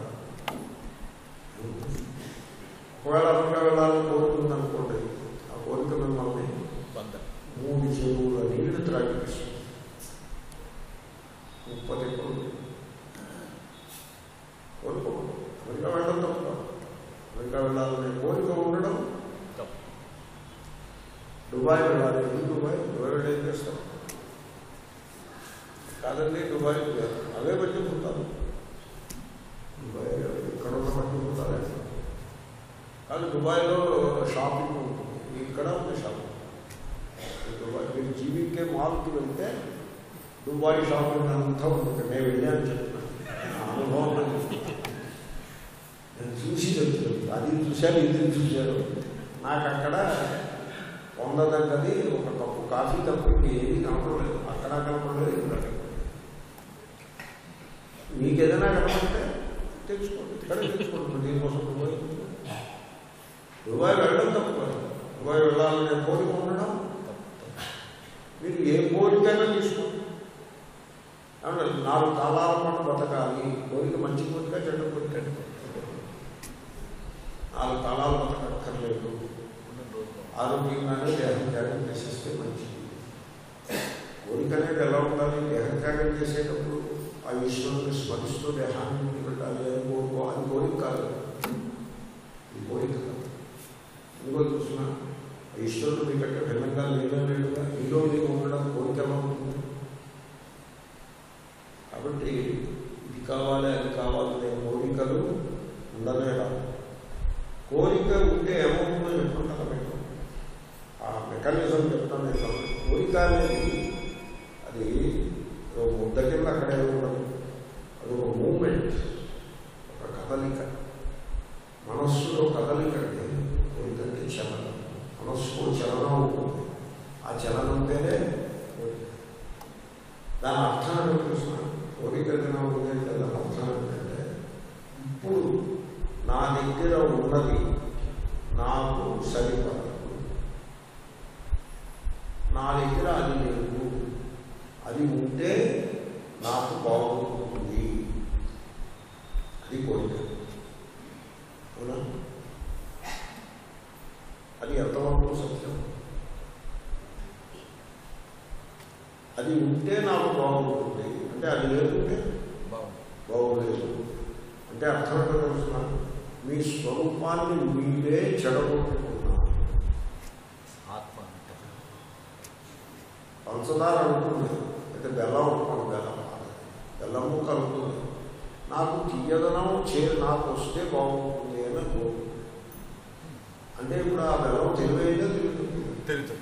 ఒకవేళ అమెరికా వెళ్ళాలని కోరుకుంటుంది అనుకోండి, ఆ కోరిక మిమ్మల్ని 3 చెరువుల నీళ్లు త్రాగిపిస్తుంది. 30 ఎప్పుడు కోరుకోండి. అమెరికా వెళ్ళడం తప్ప, అమెరికా వెళ్ళాలనే కోరిక ఉండడం. దుబాయ్ వెళ్ళాలి, దుబాయ్ వెళ్ళి ఏం చేస్తాం? కాదండి దుబాయ్ అవే పట్టిపోతారు. దుబాయ్ ఇక్కడ ఉన్న పట్టిపోతారు కాదు. దుబాయ్లో షాపింగ్ ఉంటుంది, ఇక్కడ ఉంది షాపింగ్. దుబాయ్ మీరు జీవికే మాల్కి వెళ్తే దుబాయ్ షాపింగ్ అంతా ఉంటుంది. నేను వెళ్ళాను చెప్తున్నాను, అనుభవం నేను చూసి చెప్తున్నాను. అది చూశాను, ఇది చూశాను. నాకు అక్కడ పొందదగ్గది ఒక కప్పు కాఫీ తప్ప ఏది కనపడలేదు. అక్కడ కనపడలేదు, ఇక్కడ. మీకు ఏదైనా కనపడితే తెచ్చుకోండి, ఇక్కడ తెచ్చుకోండి. దీనికోసం దుబాయ్ వెళ్ళడం తక్కువ. దుబాయ్ వెళ్ళాలనే కోరిక ఉండడం. మీరు ఏ కోరికైనా తీసుకోండి. 4 కాలాల పాటు బతకాలి. కోరిక మంచి కోరిక, చెడ్డ కోరిక. 4 కాలాలు బతకక్కర్లేదు. ఆరోగ్యంగానే దేహం త్యాగం చేసేస్తే మంచిది. కోరిక అనేది ఎలా ఉండాలి? దేహం త్యాగం చేసేటప్పుడు ఆ ఈశ్వరుని స్మరిస్తూ దేహాన్ని ముందుకు పెట్టాలి అని కోరుకో. అది కోరిక కాదు, ఇది కోరిక కాదు. ఎందుకో చూసిన ఈశ్వరుడు మీకంటే భిన్నంగా లేదనేట్టుగా మీలో మీకు ఉండడం కోరిక ఎలా ఉంటుంది? కాబట్టి ఇది కావాలి, అది కావాలనే కోరికలు ఉండనే రాదు. కోరిక ఉంటే ఏమవుతుందో చెప్పుకుంటాను మీకు. ఆ మెకానిజం చెప్తాను నేను. కోరిక అనేది అది ముద్ద కింద అక్కడే ఉండదు. అది ఒక మూమెంట్, ఒక కదలిక. మనస్సులో కదలిక అంటే ఏంటంటే చలనం. మనస్సులో చలనం ఉంటుంది. ఆ చలనం పేరే దాని అర్థం ఏంటో చూసిన కోరిక ఉంది అంటే దాని అర్థం ఏంటంటే ఇప్పుడు నా దగ్గర ఉన్నది నాకు సరిపడదు, నా దగ్గర అది లేదు, అది ఉంటే నాకు బాగుంటుంది, అది కోరిక. అవునా? అది ఎంతవరకు సత్యం? అది ఉంటే నాకు బాగుంటుంది అంటే అది లేకుంటే బాగులేదు అంటే అర్థం ఏంటో తెలుస్తున్నాను. మీ స్వరూపాన్ని మీరే చెడగొట్టుకున్నారు. ఆత్మ పంచదార అనుకుంది అయితే బెల్లం అనుకోండి, బెల్లము కలుగుతుంది. నాకు తీయదనం నాకు వస్తే బాగుంటుంది అని కోరుకుంటుంది. అంటే ఇప్పుడు ఆ బెల్లం తెలివైందో తెలుస్తుంది.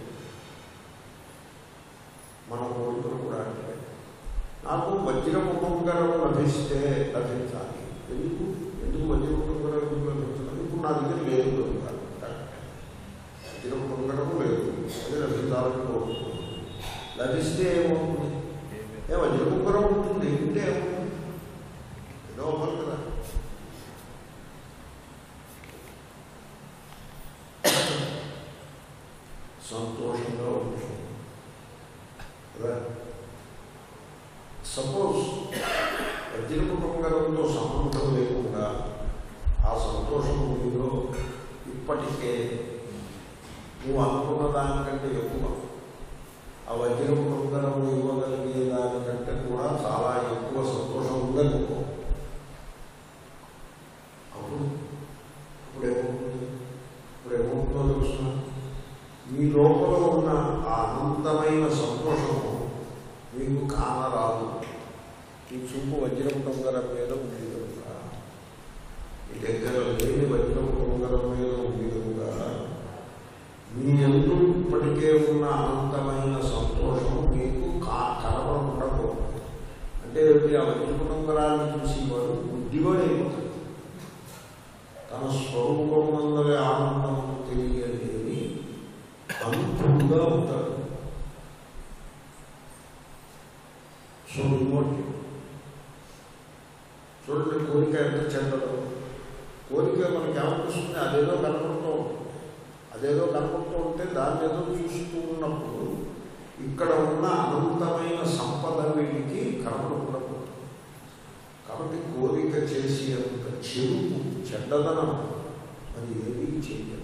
మన కోరికలు కూడా అంటే నాకు వజ్రముఖంగరం లభిస్తే లభించాలి. ఎందుకు వజ్రముఖంగరం ఎందుకు లభించాలి? ఇప్పుడు నా దగ్గర లేదు వజ్రముఖంగరము లేదు, అది లభించాలని కోరుకుంటుంది. లభిస్తే ఏమవుతుంది? వజ్రముఖంగరం ఉంటుంది, ఉంటే ఏమవుతుంది? ఏదో అవ్వాలి కదా. సంతోషంగా ఉంటుంది. సపోజ్ వజ్రముఖంగరంతో సంబంధం లేకుండా ఆ సంతోషం మీలో ఇప్పటికే నువ్వు అనుకున్న దానికంటే ఎక్కువ, ఆ వజ్రముఖంగరం ఇవ్వగలిగే దానికంటే కూడా చాలా ఎక్కువ సంతోషం ఉందనుకో. ఇప్పుడేమవుతుందో తెలుస్తున్నా, మీ లోపల ఉన్న ఆ అనంతమైన సంతోషము మీకు కానరాదు. ఈ చూపు వజ్రముఖంగరం మీద ఉంది కనుక, మీ దగ్గర లేని వజ్రముఖంగరం మీద ఉంది కనుక మీ యందు ఇప్పటికే ఉన్న అనంతమైన సంతోషము మీకు కనపడకుండా పోతుంది. అంటే ఆ వజ్రముఖంగరాన్ని చూసి వాడు బుద్ధివాడు అయిపోతాడు. తన స్వరూపమునందరి ఆనందము తెలియలేని అనుభూతిగా ఉంటాడు. సో రిమోట్ చూడండి, కోరిక ఎంత చెడ్డదో. కోరిక మనకి ఏమనిపిస్తుంది? అదేదో కనపడుతూ ఉంటుంది. అదేదో కనపడుతూ ఉంటే దాన్ని ఏదో చూస్తూ ఉన్నప్పుడు ఇక్కడ ఉన్న అనంతమైన సంపద వీటికి కనపడకుండా పోతుంది. కాబట్టి కోరిక చేసి అంత చెరుపు చెడ్డదనం అది ఏమీ చేయదు.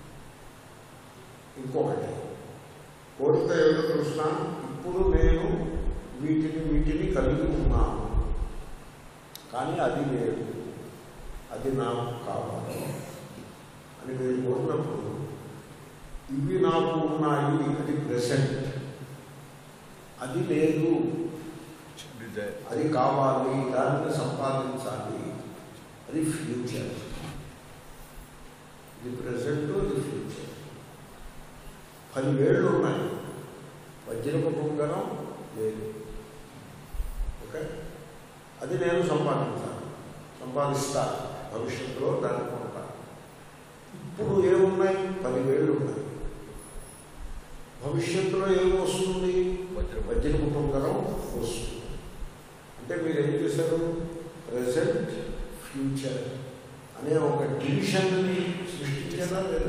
ఇంకొకటి కోరిక ఏదో చూసినా ఇప్పుడు నేను వీటిని కలిగి ఉన్నాను, కానీ అది లేదు, అది నాకు కావాలి అని మీరు కోరినప్పుడు ఇవి నాకు ఉన్నాయి, అది ప్రెసెంట్, అది లేదు, అది కావాలి, దాన్ని సంపాదించాలి, అది ఫ్యూచర్. ఇది ప్రెసెంట్, ఇది ఫ్యూచర్. 10 ఏళ్ళు ఉన్నాయి, వజ్రముఖంగరం లేదు. ఓకే, అది నేను సంపాదిస్తాను, భవిష్యత్తులో దాన్ని కొంటాను. ఇప్పుడు ఏమున్నాయి? 10 ఏళ్ళు ఉన్నాయి. భవిష్యత్తులో ఏమి వస్తుంది? వజ్రముఖంగరం వస్తుంది. అంటే మీరు ఏం చేశారు? ప్రెసెంట్, ఫ్యూచర్ అనే ఒక డివిజన్ని సృష్టించారా లేదా?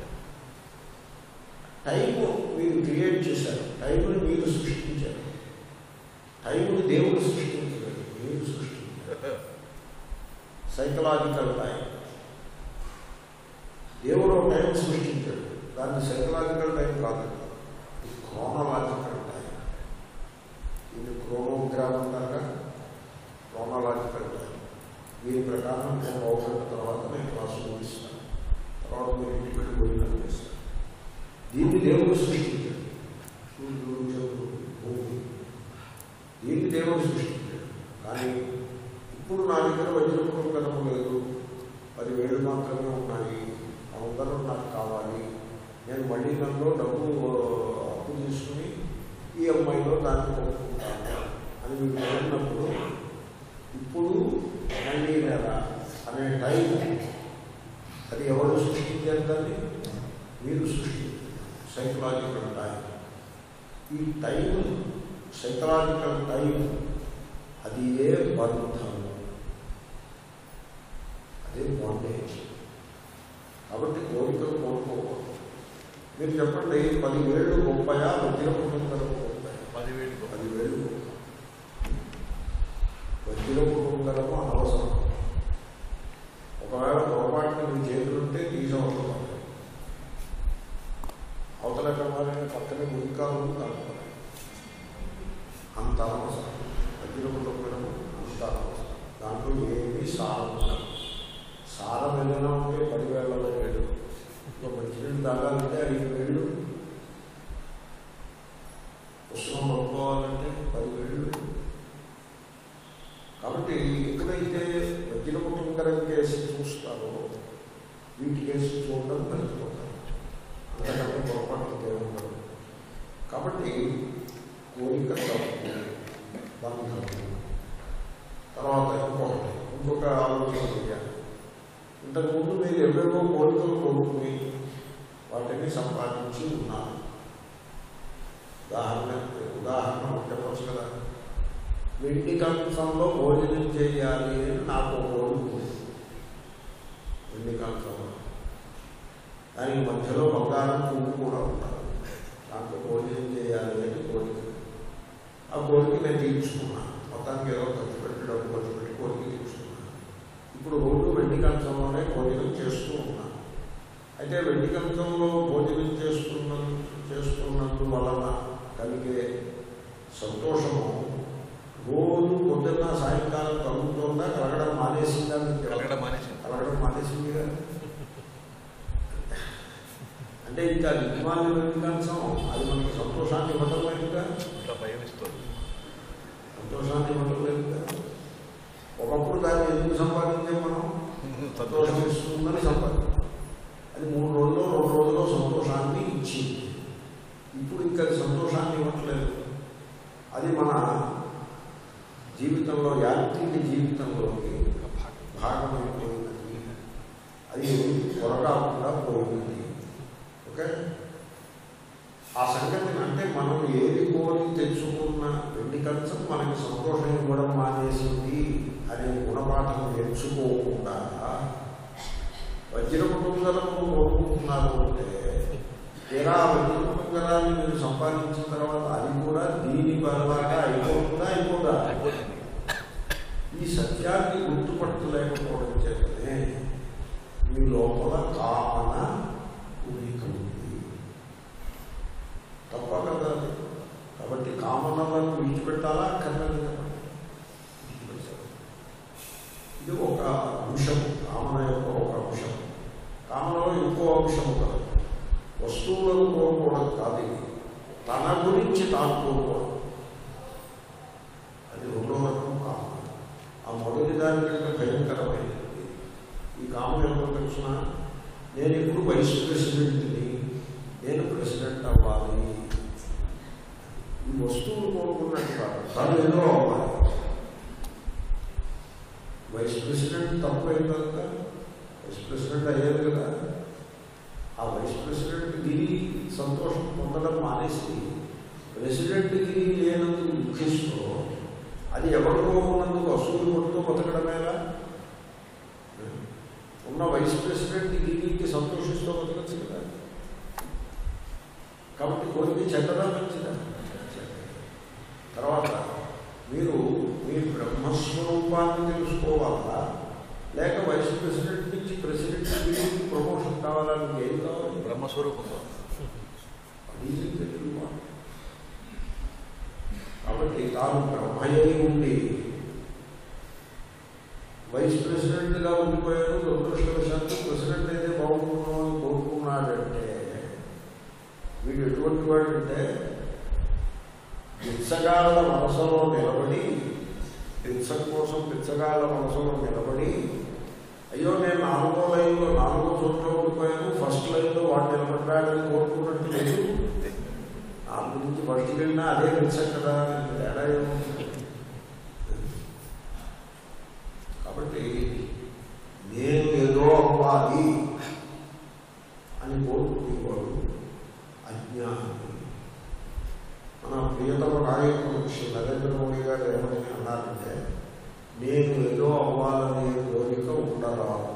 టైము మీరు క్రియేట్ చేశారు, టైంని మీరు సృష్టించారు. టైంని దేవుడు సృష్టించలేదు, మీరు సృష్టించారు. Psychological time. దేవుడు టైం సృష్టించాడు, దాన్ని సైకలాజికల్ టైం కాదు, క్రోనలాజికల్ టైం. ఇది క్రోనోగ్రామ్ అంటారా? Chronological time. దీని ప్రకారం నేను 1 గంట తర్వాత నేను క్లాసు ముగిస్తాను, తర్వాత మీరు ఇంటికి వెళ్ళిపోయి కనిపిస్తాను. దీన్ని దేవుడు సృష్టించాడు. సూర్యుడు, చంద్రుడు, భూమి, దీన్ని దేవుడు సృష్టించాడు. కానీ ఇప్పుడు నా దగ్గర వజ్రముఖంగరం లేదు, 10 వేలు మాత్రమే ఉన్నాయి, అందరూ నాకు కావాలి, నేను మళ్ళీ నన్ను డబ్బు అప్పు తీసుకుని ఈఎంఐలో దాన్ని కొనుక్కుంటాను అని మీరు కోరినప్పుడు ఇప్పుడు మళ్ళీ నెల అనే టైం అది ఎవరు సృష్టించారు? దాన్ని మీరు సైకలాజికల్ టైం. ఈ టైం సైకలాజికల్ టైం అది ఏ బంధం, అదే బాండేజ్. కాబట్టి కోరికలు కోరుకోకూడదు. మీరు చెప్పండి, 10,000 గొప్పయా, వజ్రపుటుంగరం గొప్పయా? 10,000. వజ్రపుటుంగరము అనవసరం. ఒకవేళ పొరపాటున మీ చేతులుంటే తీసవసరం. అవతల కమాలని పక్కనే గురికాలు కలుపుతారు. అంత అనవసరం. వజ్రపుటుంగరము అంత అనవసరం. దాంట్లో ఏమీ సారం ఉండదు. సారం ఏదైనా ఉంటే 10,000 ఒక మంచినీళ్ళు తాగాలంటే 5,000, పుస్తకం పట్టుకోవాలంటే 10,000. కాబట్టి ఎక్కడైతే వజ్రపుటుంగరం కేసు చూస్తారో వీటి కేసు చూడడం కలిసిపోతారు. అంతకంటే పొరపాటు ఏముండదు. కాబట్టి కోరిక బంధం. తర్వాత ఇంకొక ఆలోచన చేయాలి. ఇంతకుముందు మీరు ఎవరెవరో కోరికలు కోరుకుని వాటిని సంపాదించి ఉన్నారు. ఉదాహరణ చెప్పచ్చు కదా. వెండి కంచంలో భోజనం చేయాలి అని నాకు కోరుకు. వెండి కంచంలో దానికి మధ్యలో బంగారం పువ్వు కూడా ఉంటారు. దాంట్లో భోజనం చేయాలి అని కోరిక. ఆ కోరిక నేను తీర్చుకున్నాను. మొత్తానికి ఏదో ఖర్చు పెట్టి డబ్బు ఖర్చు పెట్టి కోరిక తీర్చుకున్నాను. ఇప్పుడు రోజు వెండి కంచంలోనే భోజనం చేస్తూ ఉన్నాను. అయితే వెండి కంచంలో భోజనం చేస్తున్నందువలన కలిగే సంతోషము రోజు పొద్దున్న సాయంకాలం కలుగుతుందా, కలగడం మానేసిందా? కలగడం మానేసింది కదా. అంటే ఇంకా నిర్మాణం వెండి కంచం అది మనకి సంతోషాన్ని ఇవ్వడం లేదుగా. సంతోషాన్ని ఇవ్వడం లేదుగా. ఒకప్పుడు దాన్ని ఎందుకు సంపాదించాం మనం? సంతోషం ఇస్తుందని సంపాదించాం. అది 3 రోజులు 2 రోజుల్లో సంతోషాన్ని ఇచ్చింది. ఇప్పుడు ఇంకా సంతోషాన్ని ఇవ్వట్లేదు. అది మన జీవితంలో, యాంత్రిక జీవితంలోకి భాగమైపోయింది. అది త్వరగా పోయింది. ఓకే, ఆ సంగతిని అంటే మనం ఏది కోరి తెచ్చుకున్న వెండి కంచం మనకి సంతోషం ఇవ్వడం మానేసింది అనే గుణపాఠం నేర్చుకోకుండా వజ్రపుటుంగరము కోరుకుంటున్నారు అంటే తీరా వజ్రపుటుంగరాన్ని మీరు సంపాదించిన తర్వాత అది కూడా దీని బలలాగా అయిపోతుందా? ఈ సత్యాన్ని గుర్తుపట్టలేకపోవడం చేతనే మీ లోపల కామన ఉంది. తప్ప కదా. కాబట్టి కామనలను విడిచిపెట్టాలా అక్కర్లేదు. ఇది ఒక అంశం, కామన యొక్క ఒక అంశం. కామనలో ఇంకో అంశం కదా, వస్తువులను కోరుకోవడం కాదు, తన గురించి తాను కోరుకోవడం. అది 2వ రకం కామన. ఆ మొదటి దానికంటే భయంకరమైనది ఈ కామన ఎవరో తెలుసిన, నేను ఇప్పుడు వైస్ ప్రెసిడెంట్ని, నేను ప్రెసిడెంట్ అవ్వాలి. ఈ వస్తువులు కోరుకున్నట్టు కాదు, తను ఏదో అవ్వాలి. వైస్ ప్రెసిడెంట్ తప్పు అయిపోతుందా? వైస్ ప్రెసిడెంట్ అయ్యేది కదా. ఆ వైస్ ప్రెసిడెంట్ గిరి సంతోషం పొందడం మానేసి ప్రెసిడెంట్ గిరి లేనందుకు దుఃఖిస్తూ అది ఎవరికో ఉన్నందుకు అసూలు కొడుతూ బతకడమేలా. ఉన్న వైస్ ప్రెసిడెంట్ గిరికి సంతోషిస్తూ బతకచ్చు కదా. కాబట్టి కోరిక చెడ్డదా మంచిదా? తర్వాత మీరు మీ బ్రహ్మస్వరూపాన్ని తెలుసుకోవాలా, లేక వైస్ ప్రెసిడెంట్ నుంచి ప్రెసిడెంట్ గిరికి ప్రమోషన్ కావాలని ఏది కావాలి? బ్రహ్మస్వరూపం. కాబట్టి తాను బ్రహ్మయ్యి ఉండి వైస్ ప్రెసిడెంట్గా ఉండిపోయాడు. దురదృష్టవశాత్తు ప్రెసిడెంట్ అయితే బాగుంటున్నాం అని కోరుకున్నాడంటే వీడు ఎటువంటి వాడంటే బిచ్చగాళ్ళ మనసులో నిలబడి, బిచ్చం కోసం బిచ్చగాళ్ళ మనసులో నిలబడి, అయ్యో నేను 4వ లైన్లో 4వ చోట్ల ఉండిపోయాను, ఫస్ట్ లైన్లో వాడు నిలబడ్డాడని కోరుకున్నట్టు లేదు. 4 నుంచి ఫస్ట్కి వెళ్ళినా అదే బిచ్చం కదా, తేడా ఏముంది? అవ్వాలి అని కోరుకునేవాడు అజ్ఞాని. మన ప్రియతమ నాయకుడు శ్రీ నరేంద్ర మోడీ గారు ఏమని అన్నారంటే, నేను ఏదో అవ్వాలనే కోరిక ఉండరాదు,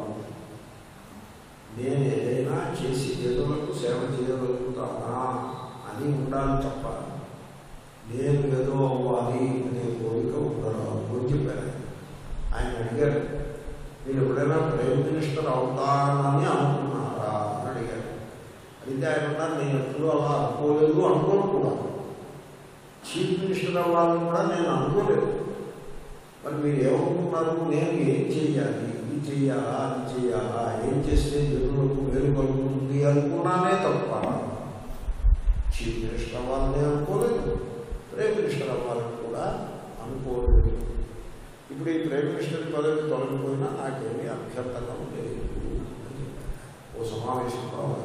నేను ఏదైనా చేసి ఏదోలకు సేవ చేయగలుగుతానా అని ఉండాలి తప్ప నేను ఏదో అవ్వాలి అనే కోరిక ఉండరాదు అని చెప్పారు. ఆయన అడిగారు, మీరు ఎప్పుడైనా ప్రైమ్ మినిస్టర్ అవుతానని అనుకున్నారా అని అడిగారు. అడిగితే ఆయన ఉన్నారు, నేను ఎప్పుడూ అలా అనుకోలేదు, అనుకోను కూడా. చీఫ్ మినిస్టర్ అవ్వాలని కూడా నేను అనుకోలేదు. మరి మీరు ఏమనుకున్నారు, నేను ఏం చెయ్యాలి, ఇది చెయ్యాలా అది చెయ్యాలా, ఏం చేస్తే జనులకు మేలు కలుగుతుంది అనుకున్నానే తప్ప చీఫ్ మినిస్టర్ అవ్వాలని అనుకోలేదు, ప్రైమ్ మినిస్టర్ అవ్వాలని కూడా అనుకోలేదు. ఇప్పుడు ఈ ప్రైమ్ మినిస్టర్ పదవి తొలగిపోయినా నాకేమీ అభ్యంతరం లేదు. ఓ సమావేశం కావాలి.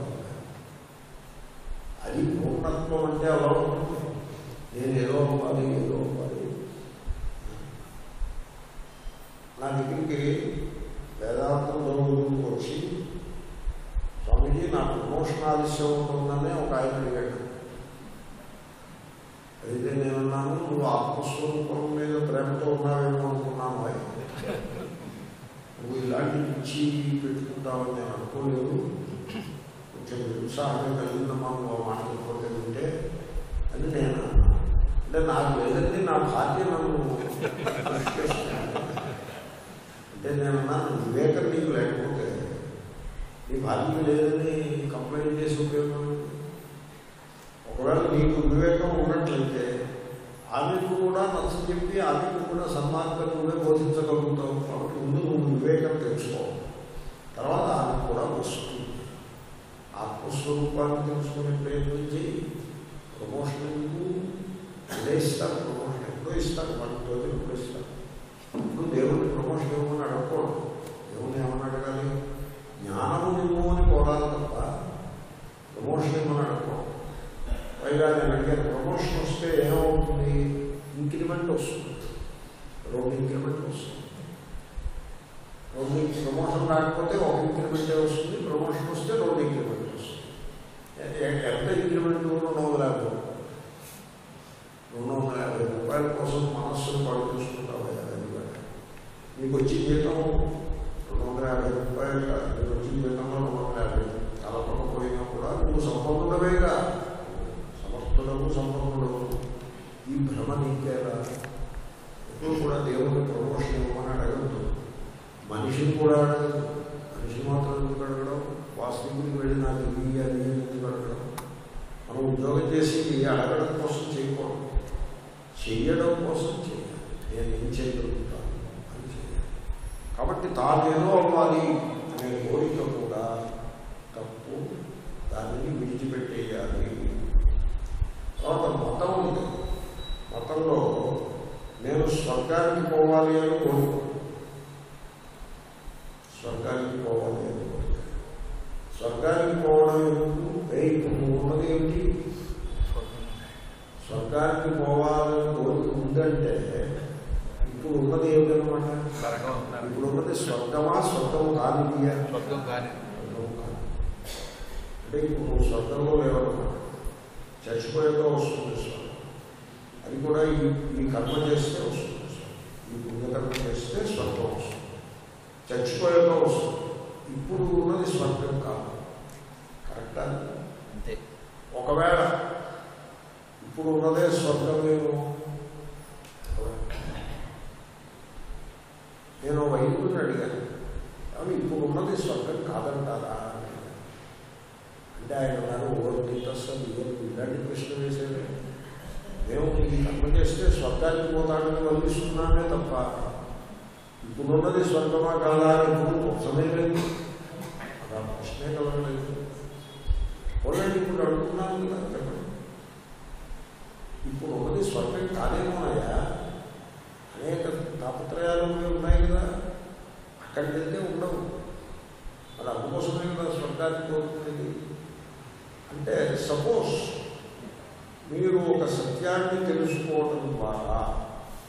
అది పూర్ణత్వం అంటే అలా ఉంటుంది. నేను ఏదో అవ్వాలి, ఏదో అవ్వాలి. నా దగ్గరికి వేదాంతం చదువుకు వచ్చి, స్వామీజీ నా ప్రమోషన్ ఆలస్యం ఉంటుందని ఒక ఆయన అడిగాడు. అయితే నేనున్నాను, నువ్వు ఆత్మస్వరూపం మీద ప్రేమతో ఉన్నావేమో అనుకున్నాను. నువ్వు ఇలాంటి పిచ్చి పెట్టుకుంటావని నేను అనుకోలేదు. కొంచెం ఉత్సాహమే కలిగిందమ్మా నువ్వు మాట్లాడుకోతే ఉంటే అని నేను అంటే నాకు లేదండి, నా భార్య నన్ను అంటే నేనున్నాను, వివేకం నీకు లేకపోతే నీ భార్య లేదని కంప్లైంట్ చేసి ఉపయోగం. ఒకవేళ నీకు వివేకం ఉన్నట్లయితే ఆమెకు కూడా నచ్చ చెప్పి ఆమెకు కూడా సన్మార్గంగా బోధించగలుగుతావు. కాబట్టి ముందు నువ్వు వివేకం తెలుసుకో, తర్వాత ఆమె కూడా వస్తుంది. ఆత్మస్వరూపాన్ని తెలుసుకునే ప్రయత్నం చేయి. ప్రమోషన్ ఎందుకు అదే ఇస్తారు, ప్రమోషన్ ఎప్పుడో ఇస్తారు, మనతో ఎప్పుడో ఇస్తారు. ఇప్పుడు దేవుడిని ప్రమోషన్ ఇవ్వమని అడగకూడదు. దేవుడిని ఏమని అడగాలి, జ్ఞానము ఇవ్వు అని కోరాలి తప్ప ప్రమోషన్ ఇవ్వమని అడగకూడదు. పైగా నేను అడిగాను, ప్రమోషన్ వస్తే ఏమవుతుంది, ఇంక్రిమెంట్ వస్తుంది, 2 ఇంక్రిమెంట్ వస్తుంది. 2 ప్రమోషన్ రాకపోతే 1 ఇంక్రిమెంటే వస్తుంది, ప్రమోషన్ వస్తే 2 ఇంక్రిమెంట్ వస్తుంది. ఎంత ఇంక్రిమెంట్ 250 రూపాయల కోసం మనస్సును పాడు చూసుకుంటావు. మీకు వచ్చి జీతం 250 రూపాయలు, మీకు వచ్చి జీతంలో 250. చాలా పడకపోయినా కూడా నువ్వు సంపన్నుడవేగా, సమర్థుడము సంపన్నుడము. ఈ భ్రమ నీకేలా. ఎప్పుడు కూడా దేవుని ప్రమోషన్ ఇవ్వమని అడగదు, మనిషిని కూడా అడగదు. మనిషి మాత్రం ఎందుకు అడగడం, వాస్తవికుడికి వెళ్ళి నాకు ఇది అది ఎందుకు అడగడం. మనం ఉద్యోగం చేసి అడగడం కోసం చేయకూడదు, చెయ్యడం కోసం చేయాలి. నేను ఏం చేయగలుగుతాను అని చేయాలి. కాబట్టి తానేదో అవ్వాలి అనే కోరిక కూడా తప్పు, దానిని విడిచిపెట్టేయాలి. తర్వాత మతం ఉంది. మతంలో నేను స్వర్గానికి పోవాలి అని కోరుకు, స్వర్గానికి పోవాలి అని కోరుకు. స్వర్గానికి పోవడం ఎందుకు, ఇప్పుడు ఉన్నది ఏమిటి, స్వర్గానికి పోవాలని కోరిక ఉందంటే ఇప్పుడు ఉన్నది ఏమిటనమాట, ఇప్పుడు ఉన్నది స్వర్గమా స్వర్గము కాదు, స్వర్గం కాదు. అంటే ఇప్పుడు నువ్వు స్వర్గంలో లేవన్నమాట. చచ్చిపోయాక వస్తుంది స్వర్గం. అది కూడా ఈ కర్మ చేస్తే వస్తుంది స్వర్గం. ఈ పుణ్యకర్మ చేస్తే స్వర్గం వస్తుంది. చచ్చిపోయాక వస్తుంది. ఇప్పుడు ఉన్నది స్వర్గం కాదు. కరెక్టా? అంతే. ఒకవేళ ఇప్పుడు ఉన్నదే స్వర్గమేమో. నేను వైద్యుడిని అడిగాను, అవి ఇప్పుడు ఉన్నది స్వర్గం కాదంటారా అంటే ఆయన అన్నారు, ఓర్తీతస్సలు ఇలాంటి ప్రశ్న వేసేది. మేము ఈ కర్మ చేస్తే స్వర్గానికి పోతాడని వర్ణిస్తున్నానే తప్ప ఇప్పుడున్నది స్వర్గమా కాదా అని ఇప్పుడు మోసమే లేదు, అలా ప్రశ్నే కలగలేదు. ఓన్లీ ఇప్పుడు అడుగుతున్నాను కదా, చెప్పండి. ఇప్పుడు ఉన్నది స్వర్గం కాదేమోనయ్యా, అనేక తాపత్రయాలు ఉన్నాయి కదా, అక్కడికి వెళ్తే ఉండవు. అది అందుకోసమే కదా స్వర్గానికి కోరుకునేది. అంటే సపోజ్ మీరు ఒక సత్యాన్ని తెలుసుకోవడం ద్వారా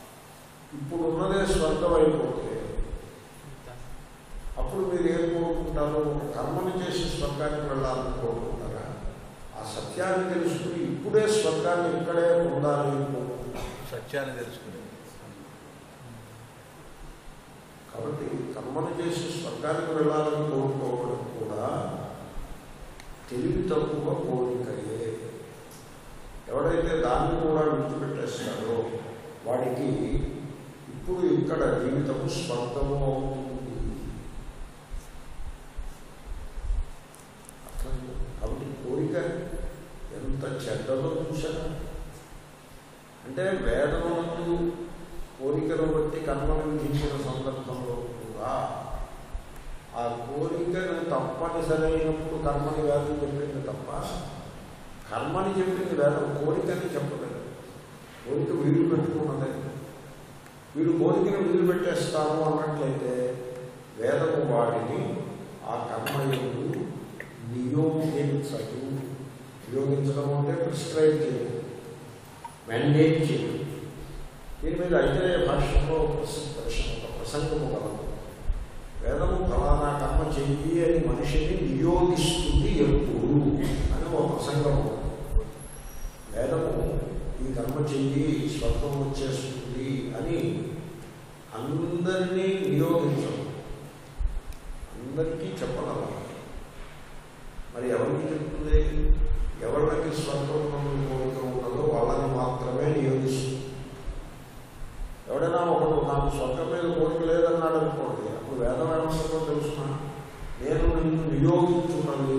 ఇప్పుడున్నదే స్వర్గం అయిపోతే అప్పుడు మీరు ఏం కోరుకుంటారు? కోరుకుంటారు? కర్మను చేసి స్వర్గానికి వెళ్ళాలని కోరుకుంటారా? ఆ సత్యాన్ని తెలుసుకుని ఇప్పుడే స్వర్గాన్ని ఇక్కడే పొందాలి కోరుకుంటారు. సత్యాన్ని తెలుసుకుని. కాబట్టి కర్మను చేసి స్వర్గానికి వెళ్ళాలని కోరుకోవడం కూడా తెలివి తక్కువ కోరికయే. ఎవడైతే దాన్ని కూడా విడిచిపెట్టేస్తాడో వాడికి ఇప్పుడు ఇక్కడ జీవితము స్వర్గము అవుతుంది. కాబట్టి కోరిక ఎంత చెడ్డదో చూశారా? అంటే వేదమునందు కోరికను బట్టి కర్మను విధించిన సందర్భంలో కూడా ఆ కోరికను తప్పనిసరైనప్పుడు కర్మని వేదం చెప్పింది తప్ప కర్మని చెప్పింది వేదం కోరికని చెప్పలేదు. కోరిక వీలు పెట్టుకున్నదే. వీడు కోరికను వీలు పెట్టేస్తాము అన్నట్లయితే వేదము వాడిని ఆ కర్మయుడు నియోగించదు. నియోగించడం అంటే ప్రిస్క్రైబ్ చేయదు, మ్యాండేట్ చేయదు. దీని మీద అయితే భాష్యంలో ఒక ప్రసంగము కలదు. వేదము ఫలానా కర్మ చెయ్యి అని మనిషిని నియోగిస్తుంది ఎప్పుడు అని ఒక ప్రసంగం. వేదము ఈ కర్మ చెయ్యి స్వర్గం వచ్చేస్తుంది అని అందరినీ నియోగించదు, అందరికీ చెప్పగలరు. మరి ఎవరికి చెప్తుంది? ఎవరికి స్వర్గం కోరిక ఉన్నదో వాళ్ళని మాత్రమే నియోగిస్తుంది. ఎవడైనా ఒకడు నాకు స్వర్గం మీద కోరిక లేదన్నాడు అనుకోండి, అప్పుడు వేదం ఏమంటుందో తెలుసునా? నేను నిన్ను నియోగించుకున్నాను.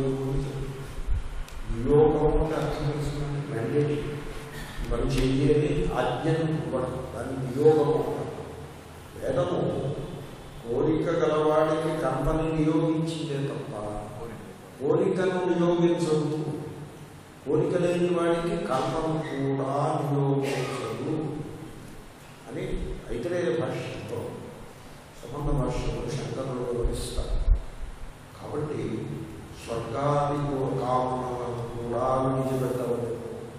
నియోగం అంటే అర్థం తెలుసుకున్నాను, మ్యాండేట్. పని చెయ్యని ఆజ్ఞను ఇవ్వడం, దాన్ని నియోగము. వేదము కోరిక గలవాడికి కర్మని నియోగించిందే తప్ప కోరికను నియోగించదు. కోరిక లేని వాడికి కర్మను కూడా నియోగించదు అని ఐతరేయ భాష్యంలో, సంబంధ భాష్యంలో శంకరులు వివరిస్తారు. కాబట్టి స్వర్గాది కామనలను కూడా విడిచిపెట్టవలేదు.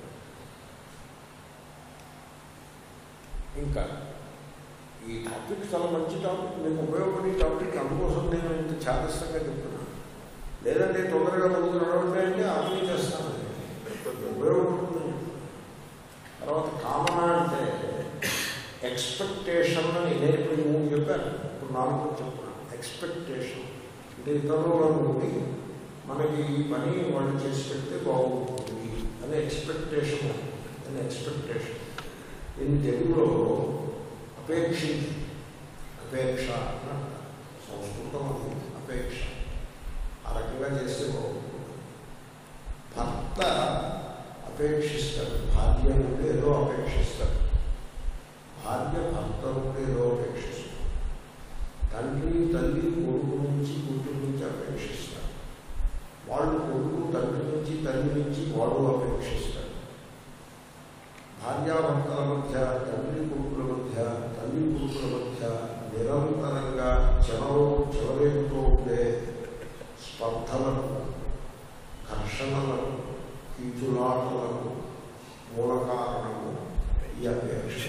ఇంకా ఈ టాపిక్ చాలా మంచి టాపిక్, మీకు ఉపయోగపడే టాపిక్. అందుకోసం నేను ఇంత చాదస్తంగా చెప్తున్నాను. లేదంటే తొందరగా ముందుకు నడవండి అంటే అర్థం చేస్తాను, ఉపయోగపడుతుంది. తర్వాత కామన అంటే ఎక్స్పెక్టేషన్ అని నేను ఇప్పుడు 3 చెప్పాను, ఇప్పుడు 4 చెప్తున్నాను. ఎక్స్పెక్టేషన్ అంటే ఇతరుల నుండి మనకి ఈ పని వాళ్ళు చేసి పెడితే బాగుంటుంది అనే ఎక్స్పెక్టేషన్. అని ఎక్స్పెక్టేషన్ దీని తెలుగులో అపేక్షించి, అపేక్ష సంస్కృతం అది అపేక్ష. ఆ రకంగా చేస్తే బాగుంటుంది. భర్త అపేక్షిస్తాడు, భార్య నుండి ఏదో అపేక్షిస్తాడు. భార్య భర్త నుండి ఏదో అపేక్షిస్తాడు. తండ్రి తల్లి కొడుకు నుంచి కూతురు నుంచి అపేక్షిస్తాడు. వాళ్ళు కొడుకు తండ్రి నుంచి తల్లి నుంచి వాడు అపేక్షిస్తాడు. భార్యాభర్తల మధ్య, తండ్రి కొడుకుల మధ్య, తల్లి కొడుకుల మధ్య నిరంతరంగా చెలరేగుతూ ఉండే స్పర్ధలను, ఘర్షణలను, కీచులాటలను మూల కారణము ఈ అపేక్ష.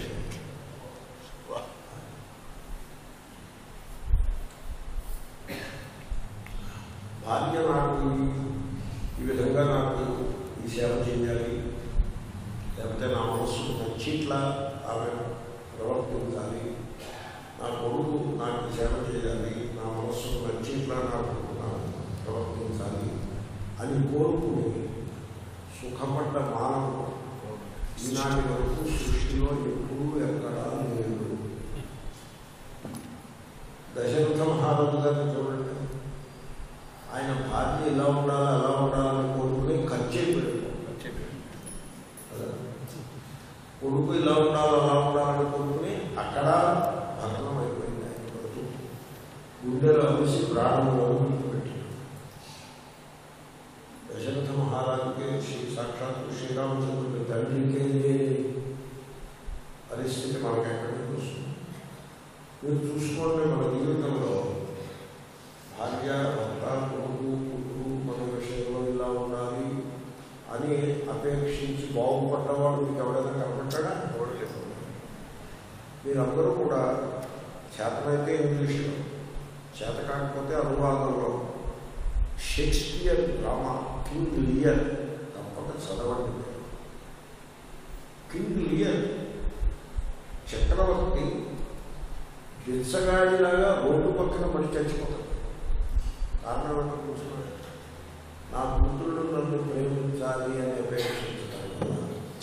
భార్య నాకు ఈ విధంగా నాకు ఈ సేవ చేయాలి, లేకపోతే నా మనస్సుకు నచ్చిట్లా ఆమె ప్రవర్తించాలి, నా కొడుకు నాకు సేవ చేయాలి, నా మనస్సుకు నచ్చిట్లా నాకు ప్రవర్తించాలి అని కోరుకుని సుఖపడ్డ మానవుడు ఈనాటి వరకు సృష్టిలో ఎప్పుడూ ఎక్కడా లేదు. దశరథ మహారాజు గారిని చూడండి, ఆయన భార్య ఇలా ఉండాలి అలా ఉండాలని కోరుకుని ఖర్చు అయిపోయాడు. కొడుకు ఇలా ఉండాలి అలా ఉండాలని కోరుకుని అక్కడ భగ్నం అయిపోయింది. ఆయన కొడుకు గుండెలో అలిసి ప్రాణంలో పెట్టాడు. దశరథ మహారాజుకి సాక్షాత్తు శ్రీరామచంద్రుడి తండ్రికే పరిస్థితి మనకెక్కడికి వస్తుంది. మీరు చూసుకోండి, మన జీవితంలో భార్య, భర్త, కొడుకు, కూతురు మన విషయంలో ఇలా ఉండాలి అని అపేక్షించి బాగుపడ్డవాడు మీకు ఎవరైనా కనపడ్డా? మీరందరూ కూడా చేతనైతే ఇంగ్లీష్లో, చేత కాకపోతే అనువాదంలో షేక్స్పియర్ డ్రామా కింగ్ లియర్ తప్పక చదవండి. కింగ్ లియర్ చక్రవర్తి బిచ్చగాడిలాగా రోడ్డు పక్కన పడి చచ్చిపోతాడు. కారణం ఏంటో కూర్చున్నాడు, నా కూతుళ్ళు నన్ను ప్రేమించాలి అని అపేక్షించుతాడు కదా.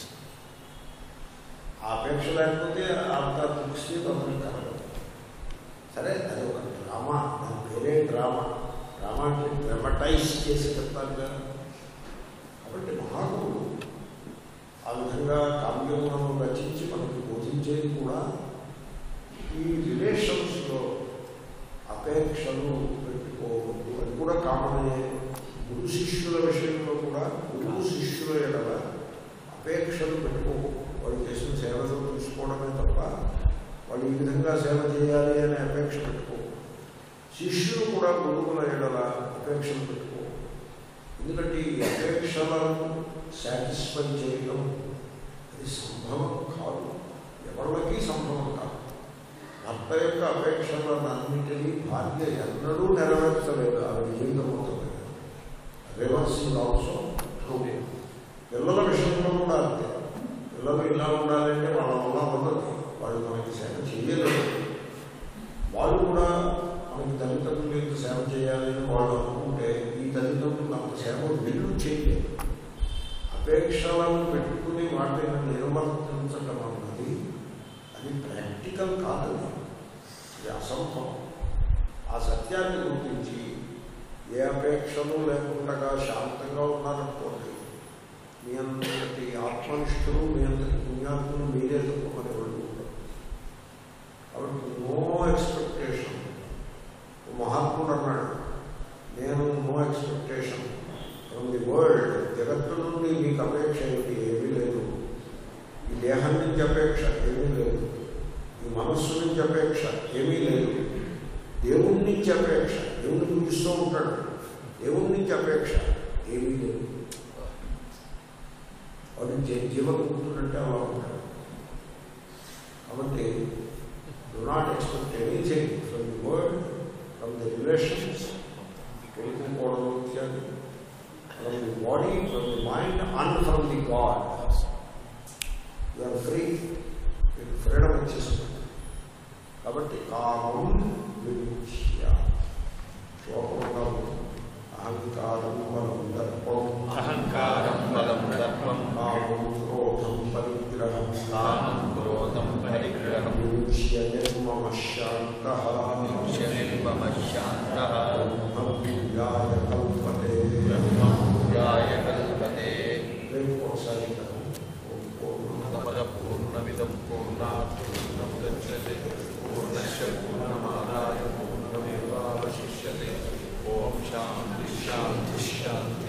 ఆ అపేక్ష లేకపోతే అంత దృష్టి తొందరగా సరే అది ఒక డ్రామా, దాని పేరే డ్రామా. డ్రామాకి డ్రామటైజ్ చేసి చెప్తారు కదా. కాబట్టి మహాత్ముడు ఆ విధంగా కావ్యములను రచించి మనకు బోధించేది కూడా ఈ రిలేషన్స్లో అపేక్షలు పెట్టుకోవద్దు. అది కూడా కామనే. గురు శిష్యుల విషయంలో కూడా గురువు శిష్యుల ఎడల అపేక్షలు పెట్టుకోకూడదు. వాళ్ళు చేసిన సేవలు తీసుకోవడమే తప్ప వాళ్ళు ఈ విధంగా సేవ చేయాలి అనే అపేక్ష పెట్టుకోకూడదు. శిష్యులు కూడా గురువుల ఎడల అపేక్షలు పెట్టుకోకూడదు. ఎందుకంటే ఈ అపేక్షలను సాటిస్ఫై చేయడం అది సంభవం కాదు, ఎవరికి సంభవం కాదు. భర్త యొక్క అపేక్షలన్నింటినీ భార్య ఎన్నడూ నెరవేర్చలేదు. ఆవిడ జీవితం రివర్సింగ్ ఆల్సో ట్రూ. పిల్లల విషయంలో కూడా అంతే. పిల్లలు ఇలా ఉండాలంటే వాళ్ళ వల్ల ఉండదు, వాళ్ళు మనకి సేవ చేయలేదు. వాళ్ళు కూడా మనకి తల్లిదండ్రులకు సేవ చేయాలని వాళ్ళు అనుకుంటే ఈ తల్లిదండ్రులు అంత సేవ వీళ్ళు చేయలేదు. అపేక్షలను పెట్టుకుని వాటిని నిర్వర్తించడం అన్నది అది ప్రాక్టికల్ కాదు, ఇది అసంభవం. ఆ సత్యాన్ని గుర్తించి ఏ అపేక్షలు లేకుండా శాంతంగా ఉన్నారనుకోండి, మీ అంతటి ఆత్మనిష్ఠులు మీ అంతటి పుణ్యాత్ములు మీరే తప్పుకొని వాళ్ళు ఉంటారు. కాబట్టి నో ఎక్స్పెక్టేషన్. మహాత్ముడు అన్నాడు, నేను no expectation from the world. జగత్తు నుండి మీకు అపేక్ష ఏమిటి? ఏమీ లేదు. ఈ దేహం నుంచి అపేక్ష ఏమీ లేదు. ఈ మనస్సు నుంచి అపేక్ష ఏమీ లేదు. దేవుడి నుంచి అపేక్ష, దేవుడిని పూజిస్తూ ఉంటాడు, దేవుడి నుంచి అపేక్ష ఏమీ లేదు. వాడు జీవముక్తుడంటే అలా ఉంటాడు. కాబట్టి do not expect anything from the world, from the relations, కోరుకోకూడదు ఇత్యాది, from the body, from the mind and from the God. You are free, మీకు ఫ్రీడమ్ వచ్చేస్తుంది. కాబట్టి కామం విముచ్య. శ్లోకంలో అహంకారం బలం దర్పం, అహంకారం బలం దర్పం, కామం క్రోధం పరిగ్రహం, కామం క్రోధం పరిగ్రహం, విముచ్య నిర్మమ శాంతః, విముచ్య నిర్మమ శాంతః, బ్రహ్మభూయాయ కల్పతే, బ్రహ్మభూయాయ కల్పతే. రేపు ఒకసారి పూర్ణమిదం పూర్ణాత్ పూర్ణముదచ్యతే పూర్ణస్య పూర్ణమాదాయ పూర్ణమేవావశిష్యతే. ఓం శాంతి శాంతి శాంతి.